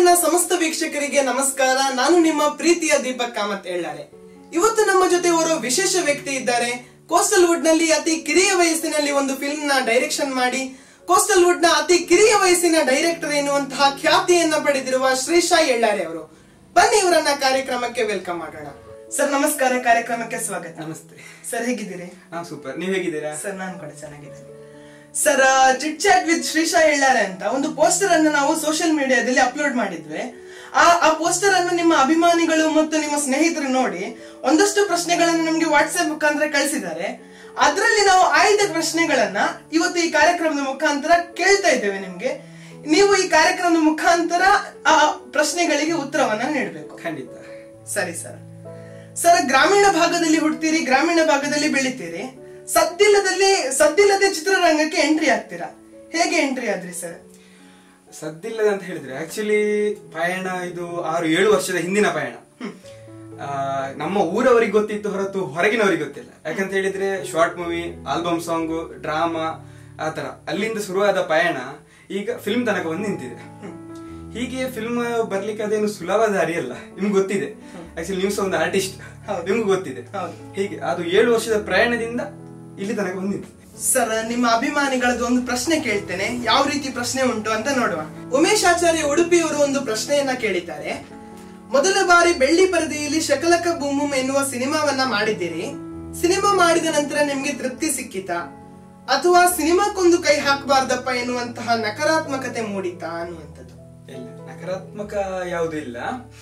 ನಾಡಿನ ಸಮಸ್ತ ವೀಕ್ಷಕರಿಗೆ ನಮಸ್ಕಾರ. ನಾನು ನಿಮ್ಮ ಪ್ರೀತಿಯ ದೀಪಕ್ ಕಾಮತ್ ಹೇಳಾರೆ. ಇವತ್ತು ನಮ್ಮ ಜೊತೆ ಓರ್ವ ವಿಶೇಷ ವ್ಯಕ್ತಿ ಇದ್ದಾರೆ. ಕೋಸ್ಟಲ್ ವುಡ್ ನಲ್ಲಿ ಅತಿ ಕಿರಿಯ ವಯಸ್ಸಿನಲ್ಲಿ ಒಂದು ಫಿಲ್ಮ್ ನ ಡೈರೆಕ್ಷನ್ ಮಾಡಿ ಕೋಸ್ಟಲ್ ವುಡ್ ನ ಅತಿ ಕಿರಿಯ ವಯಸ್ಸಿನ ಡೈರೆಕ್ಟರ್ ಎನ್ನುವಂತಹ ಖ್ಯಾತಿಯನ್ನ ಪಡೆದಿರುವ ಶ್ರೀಶಾ ಎಳ್ಳಾರೆ ಅವರು. ಬನ್ನಿ ಇವರನ್ನ ಕಾರ್ಯಕ್ರಮಕ್ಕೆ ವೆಲ್ಕಮ್ ಮಾಡೋಣ. ಸರ್ ನಮಸ್ಕಾರ, ಕಾರ್ಯಕ್ರಮಕ್ಕೆ ಸ್ವಾಗತ. ನಮಸ್ತೆ ಸರ್, ಹೇಗಿದ್ದೀರಿ? ಸೂಪರ್, ನೀವ್ ಹೇಗಿದ್ದೀರಾ? ಸರ್ ನಾನು ಕೂಡ ಚೆನ್ನಾಗಿದ್ದೀನಿ. Sir, chit chat with Shreesha ಎಳ್ಳಾರೆ ಅಂತ ಒಂದು ಪೋಸ್ಟರ್ ಅನ್ನು ನಾವು ಸೋಷಿಯಲ್ ಮೀಡಿಯಾದಲ್ಲಿ ಅಪ್ಲೋಡ್ ಮಾಡಿದ್ವಿ. ಆ ಪೋಸ್ಟರ್ ಅನ್ನು ನಿಮ್ಮ ಅಭಿಮಾನಿಗಳು ಮತ್ತು ನಿಮ್ಮ ಸ್ನೇಹಿತರು ನೋಡಿ ಒಂದಷ್ಟು ಪ್ರಶ್ನೆಗಳನ್ನು ನಮ್ಗೆ ವಾಟ್ಸ್ಆಪ್ ಮುಖಾಂತರ ಕಳಿಸಿದ್ದಾರೆ. ಅದರಲ್ಲಿ ನಾವು ಆಯ್ದ ಪ್ರಶ್ನೆಗಳನ್ನ ಇವತ್ತು ಈ ಕಾರ್ಯಕ್ರಮದ ಮುಖಾಂತರ ಕೇಳ್ತಾ ಇದ್ದೇವೆ ನಿಮ್ಗೆ. ನೀವು ಈ ಕಾರ್ಯಕ್ರಮದ ಮುಖಾಂತರ ಆ ಪ್ರಶ್ನೆಗಳಿಗೆ ಉತ್ತರವನ್ನ ನೀಡಬೇಕು. ಖಂಡಿತ. ಸರಿ ಸರ್. ಸರ್, ಗ್ರಾಮೀಣ ಭಾಗದಲ್ಲಿ ಹುಡ್ತೀರಿ, ಗ್ರಾಮೀಣ ಭಾಗದಲ್ಲಿ ಬೆಳಿತೀರಿ, ಸದ್ದಿಲ್ಲದೆ ಚಿತ್ರರಂಗಕ್ಕೆ ಎಂಟ್ರಿ ಆಗ್ತೀರಾ. ಹೇಗೆ ಎಂಟ್ರಿ ಆದ್ರಿ ಸರ್? ಸದ್ದಿಲ್ಲದ ಅಂತ ಹೇಳಿದ್ರೆ ಆಕ್ಚುಲಿ ಪಯಣ ಇದು 6-7 ವರ್ಷದ ಹಿಂದಿನ ಪಯಣ. ನಮ್ಮ ಊರವರಿಗೆ ಗೊತ್ತಿತ್ತು ಹೊರತು ಹೊರಗಿನವರಿಗೆ ಗೊತ್ತಿಲ್ಲ. ಯಾಕಂತ ಹೇಳಿದ್ರೆ short movie, album song, drama ಆತರ ಅಲ್ಲಿಂದ ಶುರುವಾದ ಪಯಣ ಈಗ ಫಿಲ್ಮ್ ತನಕ ಬಂದು ನಿಂತಿದೆ. ಹೀಗೆ ಫಿಲ್ಮ್ ಬರ್ಲಿಕ್ಕೆ ಅದೇನು ಸುಲಭ ದಾರಿ ಅಲ್ಲ, ನಿಮ್ಗೆ ಗೊತ್ತಿದೆ. ಆಕ್ಚುಲಿ ನೀವು ಸಹ ಒಂದು ಆರ್ಟಿಸ್ಟ್, ನಿಮ್ಗೆ ಗೊತ್ತಿದೆ. ಹೀಗೆ ಅದು 7 ವರ್ಷದ ಪ್ರಯಾಣದಿಂದ ಇಲ್ಲಿ ತನಕ ಬಂದಿದೆ. ಸರ್, ನಿಮ್ಮ ಅಭಿಮಾನಿಗಳದ್ದು ಒಂದು ಪ್ರಶ್ನೆ ಕೇಳ್ತೇನೆ. ಯಾವ ರೀತಿ ಪ್ರಶ್ನೆ ಉಂಟು ಅಂತ ನೋಡುವ. ಉಮೇಶ್ ಆಚಾರ್ಯ ಉಡುಪಿಯವರು ಒಂದು ಪ್ರಶ್ನೆಯನ್ನ ಕೇಳಿದ್ದಾರೆ. ಮೊದಲ ಬಾರಿ ಬೆಳ್ಳಿ ಪರದೆಯಲ್ಲಿ ಶಕಲಕ ಬೂಮ್ ಎನ್ನುವ ಸಿನಿಮಾವನ್ನ ಮಾಡಿದ್ದೀರಿ. ಸಿನಿಮಾ ಮಾಡಿದ ನಂತರ ನಿಮ್ಗೆ ತೃಪ್ತಿ ಸಿಕ್ಕಿತಾ, ಅಥವಾ ಸಿನಿಮಾಕ್ಕೊಂದು ಕೈ ಹಾಕಬಾರ್ದಪ್ಪ ಎನ್ನುವಂತಹ ನಕಾರಾತ್ಮಕತೆ ಮೂಡಿತಾ ಅನ್ನುವಂಥದ್ದು? ಇಲ್ಲ, ನಕಾರಾತ್ಮಕ ಯಾವುದೂ ಇಲ್ಲ.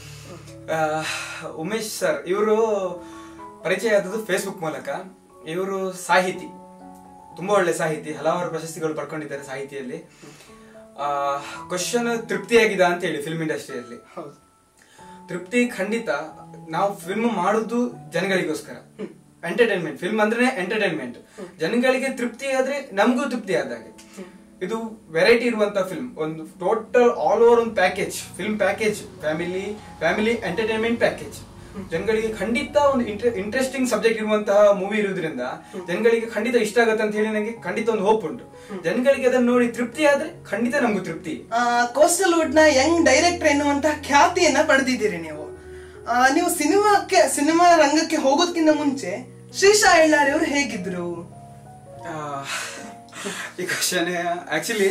ಉಮೇಶ್ ಸರ್ ಇವರು ಪರಿಚಯ ಆದದ್ದು ಫೇಸ್ಬುಕ್ ಮೂಲಕ. ಇವರು ಸಾಹಿತಿ, ತುಂಬಾ ಒಳ್ಳೆ ಸಾಹಿತಿ, ಹಲವಾರು ಪ್ರಶಸ್ತಿಗಳು ಪಡ್ಕೊಂಡಿದ್ದಾರೆ ಸಾಹಿತಿಯಲ್ಲಿ. ಕ್ವಶನ್ ತೃಪ್ತಿಯಾಗಿದೆ ಅಂತ ಹೇಳಿ ಫಿಲ್ಮ್ ಇಂಡಸ್ಟ್ರಿಯಲ್ಲಿ ತೃಪ್ತಿ ಖಂಡಿತ. ನಾವು ಫಿಲ್ಮ್ ಮಾಡುದು ಜನಗಳಿಗೋಸ್ಕರ, ಎಂಟರ್ಟೈನ್ಮೆಂಟ್. ಫಿಲ್ಮ್ ಅಂದ್ರೆ ಎಂಟರ್ಟೈನ್ಮೆಂಟ್. ಜನಗಳಿಗೆ ತೃಪ್ತಿ ಆದ್ರೆ ನಮಗೂ ತೃಪ್ತಿ ಆದಾಗೆ. ಇದು ವೆರೈಟಿ ಇರುವಂತ ಫಿಲ್ಮ್, ಒಂದು ಟೋಟಲ್ ಆಲ್ ಓವರ್ ಒಂದು package, film package, family entertainment package. ಜನಗಳಿಗೆ ಖಂಡಿತ ಒಂದು ಇಂಟ್ರೆಸ್ಟಿಂಗ್ ಸಬ್ಜೆಕ್ಟ್ ಇರುವಂತಹ ಮೂವಿ ಇರುವುದರಿಂದ ಜನಗಳಿಗೆ ಖಂಡಿತ ಇಷ್ಟ ಆಗುತ್ತೆ ಅಂತ ಹೇಳಿ ನನಗೆ ಖಂಡಿತ ಒಂದು ಹೋಪ್ ಉಂಟು. ಜನಗಳಿಗೆ ಅದನ್ನ ನೋಡಿ ತೃಪ್ತಿ ಆದ್ರೆ ಖಂಡಿತ ನಮಗೂ ತೃಪ್ತಿ. ಕೋಸ್ಟಲ್ ವುಡ್ ನ ಯಂಗ್ ಡೈರೆಕ್ಟರ್ ಎನ್ನುವಂತಹ ಖ್ಯಾತಿಯನ್ನ ಪಡೆದಿದ್ದೀರಿ ನೀವು. ನೀವು ಸಿನಿಮಾ ರಂಗಕ್ಕೆ ಹೋಗೋದಕ್ಕಿಂತ ಮುಂಚೆ ಶ್ರೀಶಾ ಎಳ್ಳಾರೆ ಅವರು ಹೇಗಿದ್ರು? ಈ ಕ್ವಶನ್ ಆಕ್ಚುಲಿ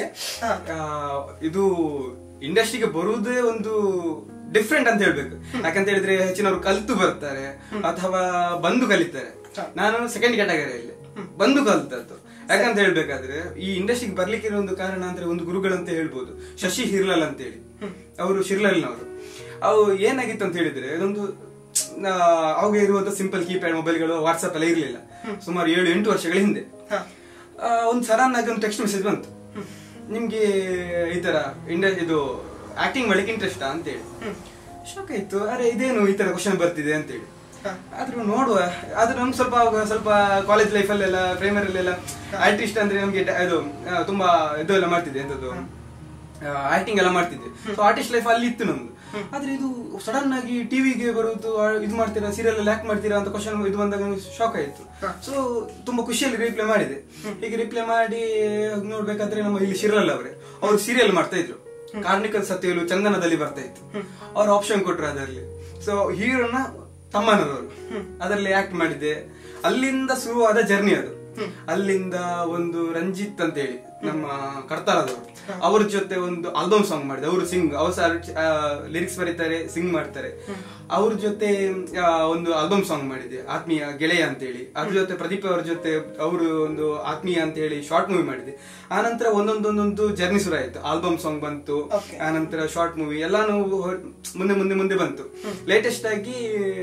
ಇದು ಇಂಡಸ್ಟ್ರಿಗೆ ಬರುವುದೇ ಒಂದು ಡಿಫ್ರೆಂಟ್ ಅಂತ ಹೇಳ್ಬೇಕು. ಯಾಕಂತ ಹೇಳಿದ್ರೆ ಹೆಚ್ಚಿನವರು ಕಲ್ತು ಬರ್ತಾರೆ ಅಥವಾ ಬಂದು ಕಲಿತಾರೆ. ನಾನು ಸೆಕೆಂಡ್ ಕ್ಯಾಟಗರಿಯಲ್ಲಿ ಬಂದು ಕಲ್ತದ್ದು. ಯಾಕಂತ ಹೇಳ್ಬೇಕಾದ್ರೆ ಈ ಇಂಡಸ್ಟ್ರಿಗೆ ಬರ್ಲಿಕ್ಕೆ ಇರೋ ಒಂದು ಕಾರಣ ಅಂದ್ರೆ ಒಂದು ಗುರುಗಳಂತ ಹೇಳ್ಬೋದು, ಶಶಿ ಹಿರ್ಲಾಲ್ ಅಂತ ಹೇಳಿ. ಅವರು ಶಿರ್ಲಾಲ್ನವರು. ಅವು ಏನಾಗಿತ್ತು ಅಂತ ಹೇಳಿದ್ರೆ, ಅದೊಂದು ಅವಾಗ ಇರುವಂತ ಸಿಂಪಲ್ ಕೀಪ್ಯಾಡ್ ಮೊಬೈಲ್ಗಳು, ವಾಟ್ಸ್ಆಪ್ ಎಲ್ಲ ಇರ್ಲಿಲ್ಲ. ಸುಮಾರು 7-8 ವರ್ಷಗಳ ಹಿಂದೆ ಒಂದು ಸಡನ್ ಆಗಿ ಒಂದು ಟೆಕ್ಸ್ಟ್ ಮೆಸೇಜ್ ಬಂತು, ನಿಮ್ಗೆ ಈ ತರ ಇದು ಆಕ್ಟಿಂಗ್ ಮಾಡ್ಲಿಕ್ಕೆ ಇಂಟ್ರೆಸ್ಟ್ ಅಂತ ಹೇಳಿ. ಶಾಕ್ ಆಯ್ತು, ಅರೆ ಇದೇನು ಈ ತರ ಕ್ವಶನ್ ಬರ್ತಿದೆ ಅಂತ ಹೇಳಿ. ಆದ್ರೂ ನೋಡುವ. ಆದ್ರೆ ನಮ್ಗೆ ಸ್ವಲ್ಪ ಕಾಲೇಜ್ ಲೈಫ್ ಅಲ್ಲೆಲ್ಲ, ಪ್ರೈಮರಿಲೆಲ್ಲ ಆರ್ಟಿಸ್ಟ್ ಅಂದ್ರೆ ನಮ್ಗೆ ಇದು ತುಂಬಾ ಇದೆಲ್ಲ ಮಾಡ್ತಿದ್ದೆ, ಎಂತದ್ದು ಆಕ್ಟಿಂಗ್ ಎಲ್ಲ ಮಾಡ್ತಿದ್ದೆ. ಸೊ ಆರ್ಟಿಸ್ಟ್ ಲೈಫ್ ಅಲ್ಲಿ ಇತ್ತು ನಮ್ದು. ಆದ್ರೆ ಇದು ಸಡನ್ ಆಗಿ ಟಿವಿಗೆ ಬರುವುದು, ಇದು ಮಾಡ್ತೀರಾ, ಸೀರಿಯಲ್ ಅಲ್ಲಿ ಆಕ್ಟ್ ಮಾಡ್ತೀರಾ ಅಂತ ಕ್ವಶನ್ ಇದು ಬಂದಾಗ ಶಾಕ್ ಆಯ್ತು. ಸೊ ತುಂಬಾ ಖುಷಿಯಲ್ಲಿ ರಿಪ್ಲೈ ಮಾಡಿದೆ. ಹೀಗೆ ರಿಪ್ಲೈ ಮಾಡಿ ನೋಡ್ಬೇಕಾದ್ರೆ ನಮ್ಮ ಇಲ್ಲಿ ಶಿರ್ಲಾಲ್ ಅವ್ರು ಸೀರಿಯಲ್ ಮಾಡ್ತಾ ಇದ್ರು, ಕಾರ್ಣಿಕಲ್ ಸತ್ಯಲು ಚಂದನದಲ್ಲಿ ಬರ್ತಾ ಇತ್ತು. ಅವ್ರು ಆಪ್ಷನ್ ಕೊಟ್ರು ಅದರಲ್ಲಿ. ಸೊ ಹೀರೋನ ತಮ್ಮನವರು ಅದರಲ್ಲಿ ಆಕ್ಟ್ ಮಾಡಿದ್ದೆ. ಅಲ್ಲಿಂದ ಶುರುವಾದ ಜರ್ನಿ ಅದು. ಅಲ್ಲಿಂದ ಒಂದು ರಂಜಿತ್ ಅಂತ ಹೇಳಿ ನಮ್ಮ ಕರ್ತಾರದವರು, ಅವ್ರ ಜೊತೆ ಒಂದು ಆಲ್ಬಮ್ ಸಾಂಗ್ ಮಾಡಿದೆ. ಅವರು ಲಿರಿಕ್ಸ್ ಬರೀತಾರೆ, ಸಿಂಗ್ ಮಾಡ್ತಾರೆ. ಅವ್ರ ಜೊತೆ ಒಂದು ಆಲ್ಬಮ್ ಸಾಂಗ್ ಮಾಡಿದೆ, ಆತ್ಮೀಯ ಗೆಳೆಯ ಅಂತ ಹೇಳಿ. ಅದ್ರ ಜೊತೆ ಪ್ರದೀಪ್ ಅವ್ರ ಜೊತೆ ಅವರು ಒಂದು ಆತ್ಮೀಯ ಅಂತ ಹೇಳಿ ಶಾರ್ಟ್ ಮೂವಿ ಮಾಡಿದೆ. ಆನಂತರ ಒಂದೊಂದೊಂದೊಂದು ಜರ್ನಿ ಶುರು ಆಯ್ತು. ಆಲ್ಬಮ್ ಸಾಂಗ್ ಬಂತು, ಆನಂತರ ಶಾರ್ಟ್ ಮೂವಿ ಎಲ್ಲಾನು ಮುಂದೆ ಬಂತು. ಲೇಟೆಸ್ಟ್ ಆಗಿ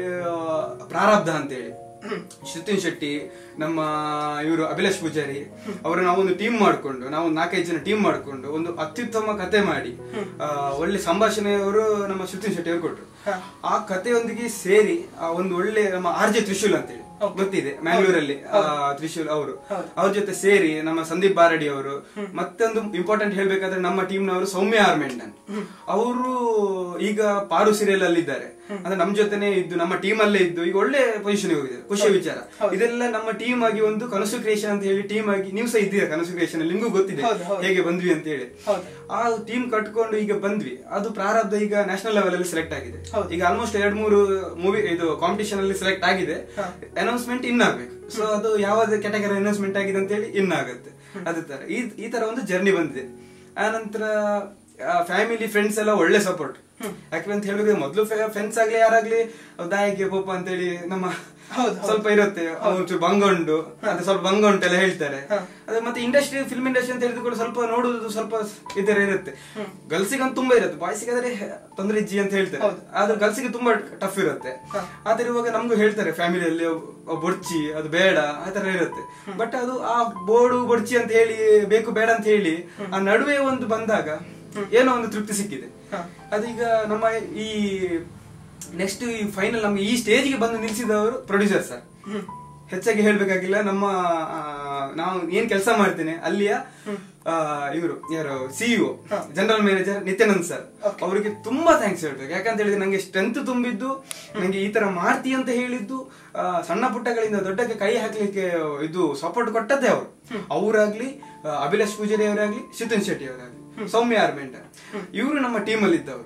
ಪ್ರಾರಬ್ಧ ಅಂತ ಹೇಳಿ ಶ್ರುತಿನ್ ಶೆಟ್ಟಿ, ನಮ್ಮ ಇವರು ಅಭಿಲಾಷ್ ಪೂಜಾರಿ ಅವರು ನಾವೊಂದು ಟೀಮ್ ಮಾಡ್ಕೊಂಡು, ನಾವು 4-5 ಜನ ಟೀಮ್ ಮಾಡ್ಕೊಂಡು ಒಂದು ಅತ್ಯುತ್ತಮ ಕತೆ ಮಾಡಿ ಒಳ್ಳೆ ಸಂಭಾಷಣೆಯವರು ನಮ್ಮ ಶ್ರುತಿನ್ ಶೆಟ್ಟಿ ಅವರು ಕೊಟ್ರು. ಆ ಕಥೆಯೊಂದಿಗೆ ಸೇರಿ ಒಂದು ಒಳ್ಳೆ ನಮ್ಮ RJ ತ್ರಿಶೂಲ್ ಅಂತ ಹೇಳಿ ಗೊತ್ತಿದೆ, ಮ್ಯಾಂಗ್ಳೂರಲ್ಲಿ ತ್ರಿಶೂಲ್ ಅವ್ರ ಜೊತೆ ಸೇರಿ ನಮ್ಮ ಸಂದೀಪ್ ಬಾರಡಿ ಅವರು, ಮತ್ತೊಂದು ಇಂಪಾರ್ಟೆಂಟ್ ಹೇಳ್ಬೇಕಾದ್ರೆ ನಮ್ಮ ಟೀಮ್ ನವರು ಸೌಮ್ಯ ಆರ್ ಮೆಂಡನ್ ಅವರು ಈಗ ಪಾರು ಸೀರಿಯಲ್ ಅಲ್ಲಿ ಇದ್ದಾರೆ. ಅಂದ್ರೆ ನಮ್ ಜೊತೆನೆ ಇದ್ದು ನಮ್ಮ ಟೀಮ್ ಅಲ್ಲೇ ಇದ್ದು ಈಗ ಒಳ್ಳೆ ಪೊಸಿಷನ್ ಹೋಗಿದೆ, ಖುಷಿಯ ವಿಚಾರ. ಇದೆಲ್ಲ ನಮ್ಮ ಟೀಮ್ ಆಗಿ ಒಂದು ಕನಸು ಕ್ರಿಯೇಷನ್ ಅಂತ ಹೇಳಿ ಟೀಮ್ ಆಗಿ ನೀವು ಸಹ ಇದ್ದೀರಾ ಕನಸು ಕ್ರಿಯೇಷನ್, ನಿಮ್ಗೂ ಗೊತ್ತಿದೆ ಹೇಗೆ ಬಂದ್ವಿ ಅಂತ ಹೇಳಿ. ಆ ಟೀಮ್ ಕಟ್ಕೊಂಡು ಈಗ ಬಂದ್ವಿ. ಅದು ಪ್ರಾರಬ್ಧ ಈಗ ನ್ಯಾಷನಲ್ ಲೆವೆಲ್ ಅಲ್ಲಿ ಸೆಲೆಕ್ಟ್ ಆಗಿದೆ. ಈಗ ಆಲ್ಮೋಸ್ಟ್ 2-3 ಮೂವಿ ಇದು ಕಾಂಪಿಟೇಷನ್ ಅಲ್ಲಿ ಸೆಲೆಕ್ಟ್ ಆಗಿದೆ. ಅನೌನ್ಸ್ಮೆಂಟ್ ಇನ್ ಆಗ್ಬೇಕು. ಸೊ ಅದು ಯಾವ್ದು ಕ್ಯಾಟಗರಿ ಅನೌನ್ಸ್ಮೆಂಟ್ ಆಗಿದೆ ಅಂತ ಹೇಳಿ ಇನ್ ಆಗುತ್ತೆ. ಅದೇ ತರ ಈ ತರ ಒಂದು ಜರ್ನಿ ಬಂದಿದೆ. ಆ ನಂತರ ಫ್ಯಾಮಿಲಿ ಫ್ರೆಂಡ್ಸ್ ಎಲ್ಲ ಒಳ್ಳೆ ಸಪೋರ್ಟ್. ಯಾಕೆ ಅಂತ ಹೇಳಿದ್ರೆ ಮೊದಲು ಫ್ರೆಂಡ್ಸ್ ಆಗ್ಲಿ ಯಾರಾಗ್ಲಿ ದಾಯಿಗೆ ಪೋಪ ಅಂತ ಹೇಳಿ ನಮ್ಮ ಸ್ವಲ್ಪ ಇರುತ್ತೆ, ಬಂಗೊಂಡು ಅದೇ ಸ್ವಲ್ಪ ಬಂಗೊಂಡು ಎಲ್ಲ ಹೇಳ್ತಾರೆ. ಅದೇ ಮತ್ತೆ ಇಂಡಸ್ಟ್ರಿ ಫಿಲ್ಮ್ ಇಂಡಸ್ಟ್ರಿ ಅಂತ ಹೇಳಿದ್ರು ಕೂಡ ಸ್ವಲ್ಪ ನೋಡುದು ಸ್ವಲ್ಪ ಇದರ ಇರುತ್ತೆ. ಗರ್ಲ್ಸಿಗಂತೂ ತುಂಬಾ ಇರುತ್ತೆ, ಬಾಯ್ಸಿಗೆ ಆದ್ರೆ ತೊಂದರೆ ಇಜ್ಜಿ ಅಂತ ಹೇಳ್ತಾರೆ. ಆದ್ರೆ ಗರ್ಲ್ಸಿಗೆ ತುಂಬಾ ಟಫ್ ಇರುತ್ತೆ. ಆದ್ರೆ ಇವಾಗ ನಮ್ಗೂ ಹೇಳ್ತಾರೆ ಫ್ಯಾಮಿಲಿಯಲ್ಲಿ ಬೊಡ್ಚಿ ಅದು ಬೇಡ ಆತರ ಇರುತ್ತೆ. ಬಟ್ ಅದು ಆ ಬೋರ್ಡು ಬೊಡ್ಚಿ ಅಂತ ಹೇಳಿ ಬೇಕು ಬೇಡ ಅಂತ ಹೇಳಿ ಆ ನಡುವೆ ಒಂದು ಬಂದಾಗ ಏನೋ ಒಂದು ತೃಪ್ತಿ ಸಿಕ್ಕಿದೆ. ಅದೀಗ ನಮ್ಮ ಈ ನೆಕ್ಸ್ಟ್ ಈ ಫೈನಲ್ ನಮ್ಗೆ ಈ ಸ್ಟೇಜ್ಗೆ ಬಂದು ನಿಲ್ಸಿದವರು ಪ್ರೊಡ್ಯೂಸರ್ ಸರ್. ಹೆಚ್ಚಾಗಿ ಹೇಳ್ಬೇಕಾಗಿಲ್ಲ, ನಮ್ಮ ನಾವು ಏನ್ ಕೆಲಸ ಮಾಡ್ತೇನೆ ಅಲ್ಲಿಯ ಇವರು ಯಾರು CEO general manager Nityanand sir, ಅವರಿಗೆ ತುಂಬಾ ಥ್ಯಾಂಕ್ಸ್ ಹೇಳ್ಬೇಕು. ಯಾಕಂತ ಹೇಳಿದ್ರೆ ನಂಗೆ ಸ್ಟ್ರೆಂತ್ ತುಂಬಿದ್ದು, ನಂಗೆ ಈ ತರ ಮಾಡ್ತಿ ಅಂತ ಹೇಳಿದ್ದು, ಸಣ್ಣ ಪುಟ್ಟಗಳಿಂದ ದೊಡ್ಡಕ್ಕೆ ಕೈ ಹಾಕ್ಲಿಕ್ಕೆ ಇದು ಸಪೋರ್ಟ್ ಕೊಟ್ಟದ್ದೇ ಅವರು. ಅವರಾಗ್ಲಿ ಅಭಿಲಾಷ್ ಪೂಜಾರಿ ಅವರಾಗ್ಲಿ, ಶಿತನ್ ಶೆಟ್ಟಿ ಅವರಾಗ್ಲಿ, ಸೌಮ್ಯ ಆರ್ಮೆಂಟರ್, ಇವರು ನಮ್ಮ ಟೀಮ್ ಅಲ್ಲಿ ಇದ್ದವರು.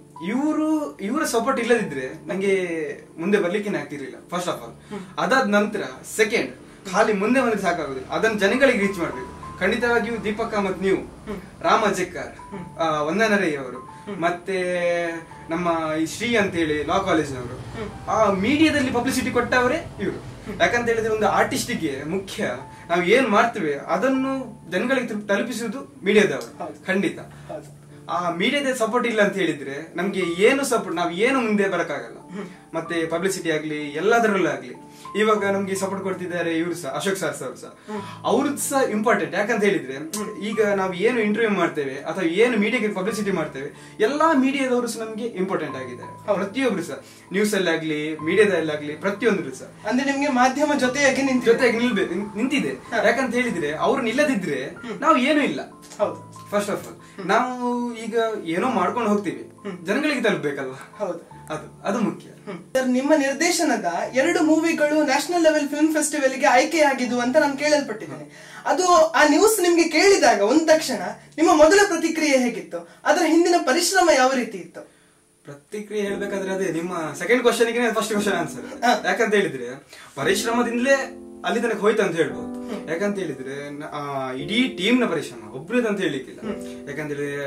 ಇವರ ಸಪೋರ್ಟ್ ಇಲ್ಲದಿದ್ರೆ ನಂಗೆ ಮುಂದೆ ಬರ್ಲಿಕ್ಕೆ ಆಗ್ತಿರ್ಲಿಲ್ಲ ಫಸ್ಟ್ ಆಫ್ ಆಲ್. ಅದಾದ ನಂತರ ಸೆಕೆಂಡ್ ಖಾಲಿ ಮುಂದೆ ಬಂದ್ರೆ ಸಾಕಾಗುದಿಲ್ಲ, ಅದನ್ನ ಜನಗಳಿಗೆ ರೀಚ್ ಮಾಡ್ಬೇಕು. ಖಂಡಿತವಾಗಿಯೂ ದೀಪಕ್ ಕಾಮತ್, ನೀವು, ರಾಮ ಜೆಕ್ಕರ್, ವಂದನಾ ರೈ ಅವರು, ಮತ್ತೆ ನಮ್ಮ ಈ ಶ್ರೀ ಅಂತ ಹೇಳಿ ಲಾ ಕಾಲೇಜ್ನವರು, ಆ ಮೀಡಿಯಾದಲ್ಲಿ ಪಬ್ಲಿಸಿಟಿ ಕೊಟ್ಟವರೇ ಇವರು. ಯಾಕಂತ ಹೇಳಿದ್ರೆ ಒಂದು ಆರ್ಟಿಸ್ಟಿಗೆ ಮುಖ್ಯ ನಾವು ಏನ್ ಮಾಡ್ತೇವೆ ಅದನ್ನು ಜನಗಳಿಗೆ ತಲುಪಿಸುವುದು ಮೀಡಿಯಾದವರು. ಖಂಡಿತ ಆ ಮೀಡಿಯಾದ ಸಪೋರ್ಟ್ ಇಲ್ಲ ಅಂತ ಹೇಳಿದ್ರೆ ನಮ್ಗೆ ಏನು ಸಪೋರ್ಟ್, ನಾವ್ ಏನು ಮುಂದೆ ಬರಕ್ಕಾಗಲ್ಲ. ಮತ್ತೆ ಪಬ್ಲಿಸಿಟಿ ಆಗ್ಲಿ ಎಲ್ಲದರಲ್ಲೂ ಆಗ್ಲಿ ಇವಾಗ ನಮ್ಗೆ ಸಪೋರ್ಟ್ ಕೊಡ್ತಿದ್ದಾರೆ ಇವ್ರು ಸಹ, ಅಶೋಕ್ ಸರ್ ಸಹ, ಅವ್ರದ್ದು ಸಹ ಇಂಪಾರ್ಟೆಂಟ್. ಯಾಕಂತ ಹೇಳಿದ್ರೆ ಈಗ ನಾವು ಏನು ಇಂಟರ್ವ್ಯೂ ಮಾಡ್ತೇವೆ ಅಥವಾ ಏನು ಮೀಡಿಯಾಗೆ ಪಬ್ಲಿಸಿಟಿ ಮಾಡ್ತೇವೆ, ಎಲ್ಲಾ ಮೀಡಿಯಾದವರು ಸಹ ನಮ್ಗೆ ಇಂಪಾರ್ಟೆಂಟ್ ಆಗಿದ್ದಾರೆ. ಪ್ರತಿಯೊಬ್ರು ಸಹ ನ್ಯೂಸ್ ಅಲ್ಲಿ ಆಗ್ಲಿ ಮೀಡಿಯಾದಲ್ಲಿ ಆಗ್ಲಿ ಪ್ರತಿಯೊಂದ್ರು ಸಹ ಅಂದ್ರೆ ನಿಮ್ಗೆ ಮಾಧ್ಯಮ ಜೊತೆಯಾಗಿ ನಿಂತಿದೆ. ಯಾಕಂತ ಹೇಳಿದ್ರೆ ಅವ್ರು ನಿಲ್ಲದಿದ್ರೆ ನಾವು ಏನೂ ಇಲ್ಲ. ಫಸ್ಟ್ ಆಫ್ ಆಲ್ ನಾವು ಈಗ ಏನೋ ಮಾಡ್ಕೊಂಡು ಹೋಗ್ತೀವಿ, ಜನಗಳಿಗೆ ತಲುಪಬೇಕಲ್ವಾ? ಅದು ಮುಖ್ಯ. ನಿಮ್ಮ ನಿರ್ದೇಶನದ 2 ಮೂವಿಗಳು ನ್ಯಾಷನಲ್ ಲೆವೆಲ್ ಫಿಲ್ಮ್ ಫೆಸ್ಟಿವಲ್ ಗೆ ಆಯ್ಕೆಯಾಗಿದ್ದು ಅಂತ ನಾನು ಕೇಳಲ್ಪಟ್ಟಿದ್ದೇನೆ. ಅದು ಆ ನ್ಯೂಸ್ ನಿಮ್ಗೆ ಕೇಳಿದಾಗ ಒಂದ್ ತಕ್ಷಣ ನಿಮ್ಮ ಮೊದಲ ಪ್ರತಿಕ್ರಿಯೆ ಹೇಗಿತ್ತು? ಅದರ ಹಿಂದಿನ ಪರಿಶ್ರಮ ಯಾವ ರೀತಿ ಇತ್ತು? ಪ್ರತಿಕ್ರಿಯೆ ಹೇಳ್ಬೇಕಾದ್ರೆ ಅದೇ ನಿಮ್ಮ ಸೆಕೆಂಡ್ ಕ್ವಶನ್ಗೆ ಫಸ್ಟ್ ಕ್ವಶನ್ ಆನ್ಸರ್. ಯಾಕಂತ ಹೇಳಿದ್ರೆ ಪರಿಶ್ರಮದಿಂದಲೇ ಅಲ್ಲಿ ತನಕ ಹೋಯ್ತು ಅಂತ ಹೇಳ್ಬೋದು. ಯಾಕಂತ ಹೇಳಿದ್ರೆ ಇಡೀ ಟೀಮ್ ನ ಪರಿಶ್ರಮ, ಒಬ್ರದಂತ ಹೇಳಿಕ್ಕಿಲ್ಲ. ಯಾಕಂತ ಹೇಳಿದ್ರೆ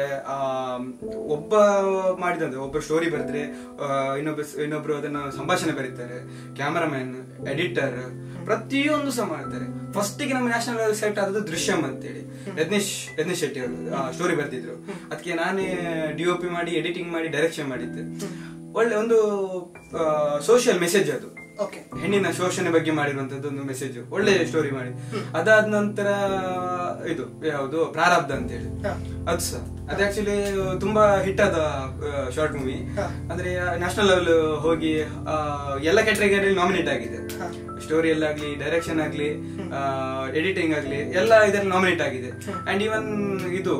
ಒಬ್ಬ ಮಾಡಿದಂದ್ರೆ ಒಬ್ಬ ಸ್ಟೋರಿ ಬರೆದ್ರೆ ಇನ್ನೊಬ್ರು ಅದನ್ನ ಸಂಭಾಷಣೆ ಬರೀತಾರೆ, ಕ್ಯಾಮರಾಮ್ಯಾನ್, ಎಡಿಟರ್, ಪ್ರತಿಯೊಂದು ಸಹ ಮಾಡ್ತಾರೆ. ಫಸ್ಟ್ ಗೆ ನಮ್ಮ ನ್ಯಾಷನಲ್ ಲೆವೆಲ್ ಸೆಲೆಕ್ಟ್ ಆದದ್ದು ದೃಶ್ಯಂ ಅಂತೇಳಿ ಯಜ್ಞೇಶ್ ಶೆಟ್ಟಿ ಅವರು ಸ್ಟೋರಿ ಬರ್ತಿದ್ರು. ಅದಕ್ಕೆ ನಾನೇ DOP ಮಾಡಿ ಎಡಿಟಿಂಗ್ ಮಾಡಿ ಡೈರೆಕ್ಷನ್ ಮಾಡಿದ್ದೆ. ಒಳ್ಳೆ ಒಂದು ಸೋಷಿಯಲ್ ಮೆಸೇಜ್ ಅದು, ಹೆಣ್ಣಿನ ಶೋಷಣೆ ಬಗ್ಗೆ ಮಾಡಿರುವಂತದ್ದು ಒಂದು ಮೆಸೇಜ್, ಒಳ್ಳೆ ಸ್ಟೋರಿ ಮಾಡಿ. ಅದಾದ ನಂತರ ಇದು ಯಾವುದು ಪ್ರಾರಬ್ಧ ಅಂತ ಹೇಳಿ, ಅದು ಸಹ ಅದು ಆಕ್ಚುಲಿ ತುಂಬಾ ಹಿಟ್ ಆದ ಶಾರ್ಟ್ ಮೂವಿ. ಅಂದ್ರೆ ನ್ಯಾಷನಲ್ ಲೆವೆಲ್ ಹೋಗಿ ಎಲ್ಲ ಕ್ಯಾಟಗರಿಯಲ್ಲಿ ನಾಮಿನೇಟ್ ಆಗಿದೆ. ಸ್ಟೋರಿಯಲ್ಲಾಗ್ಲಿ, ಡೈರೆಕ್ಷನ್ ಆಗ್ಲಿ, ಎಡಿಟಿಂಗ್ ಆಗ್ಲಿ ಎಲ್ಲ ಇದರಲ್ಲಿ ನಾಮಿನೇಟ್ ಆಗಿದೆ. ಅಂಡ್ ಈವನ್ ಇದು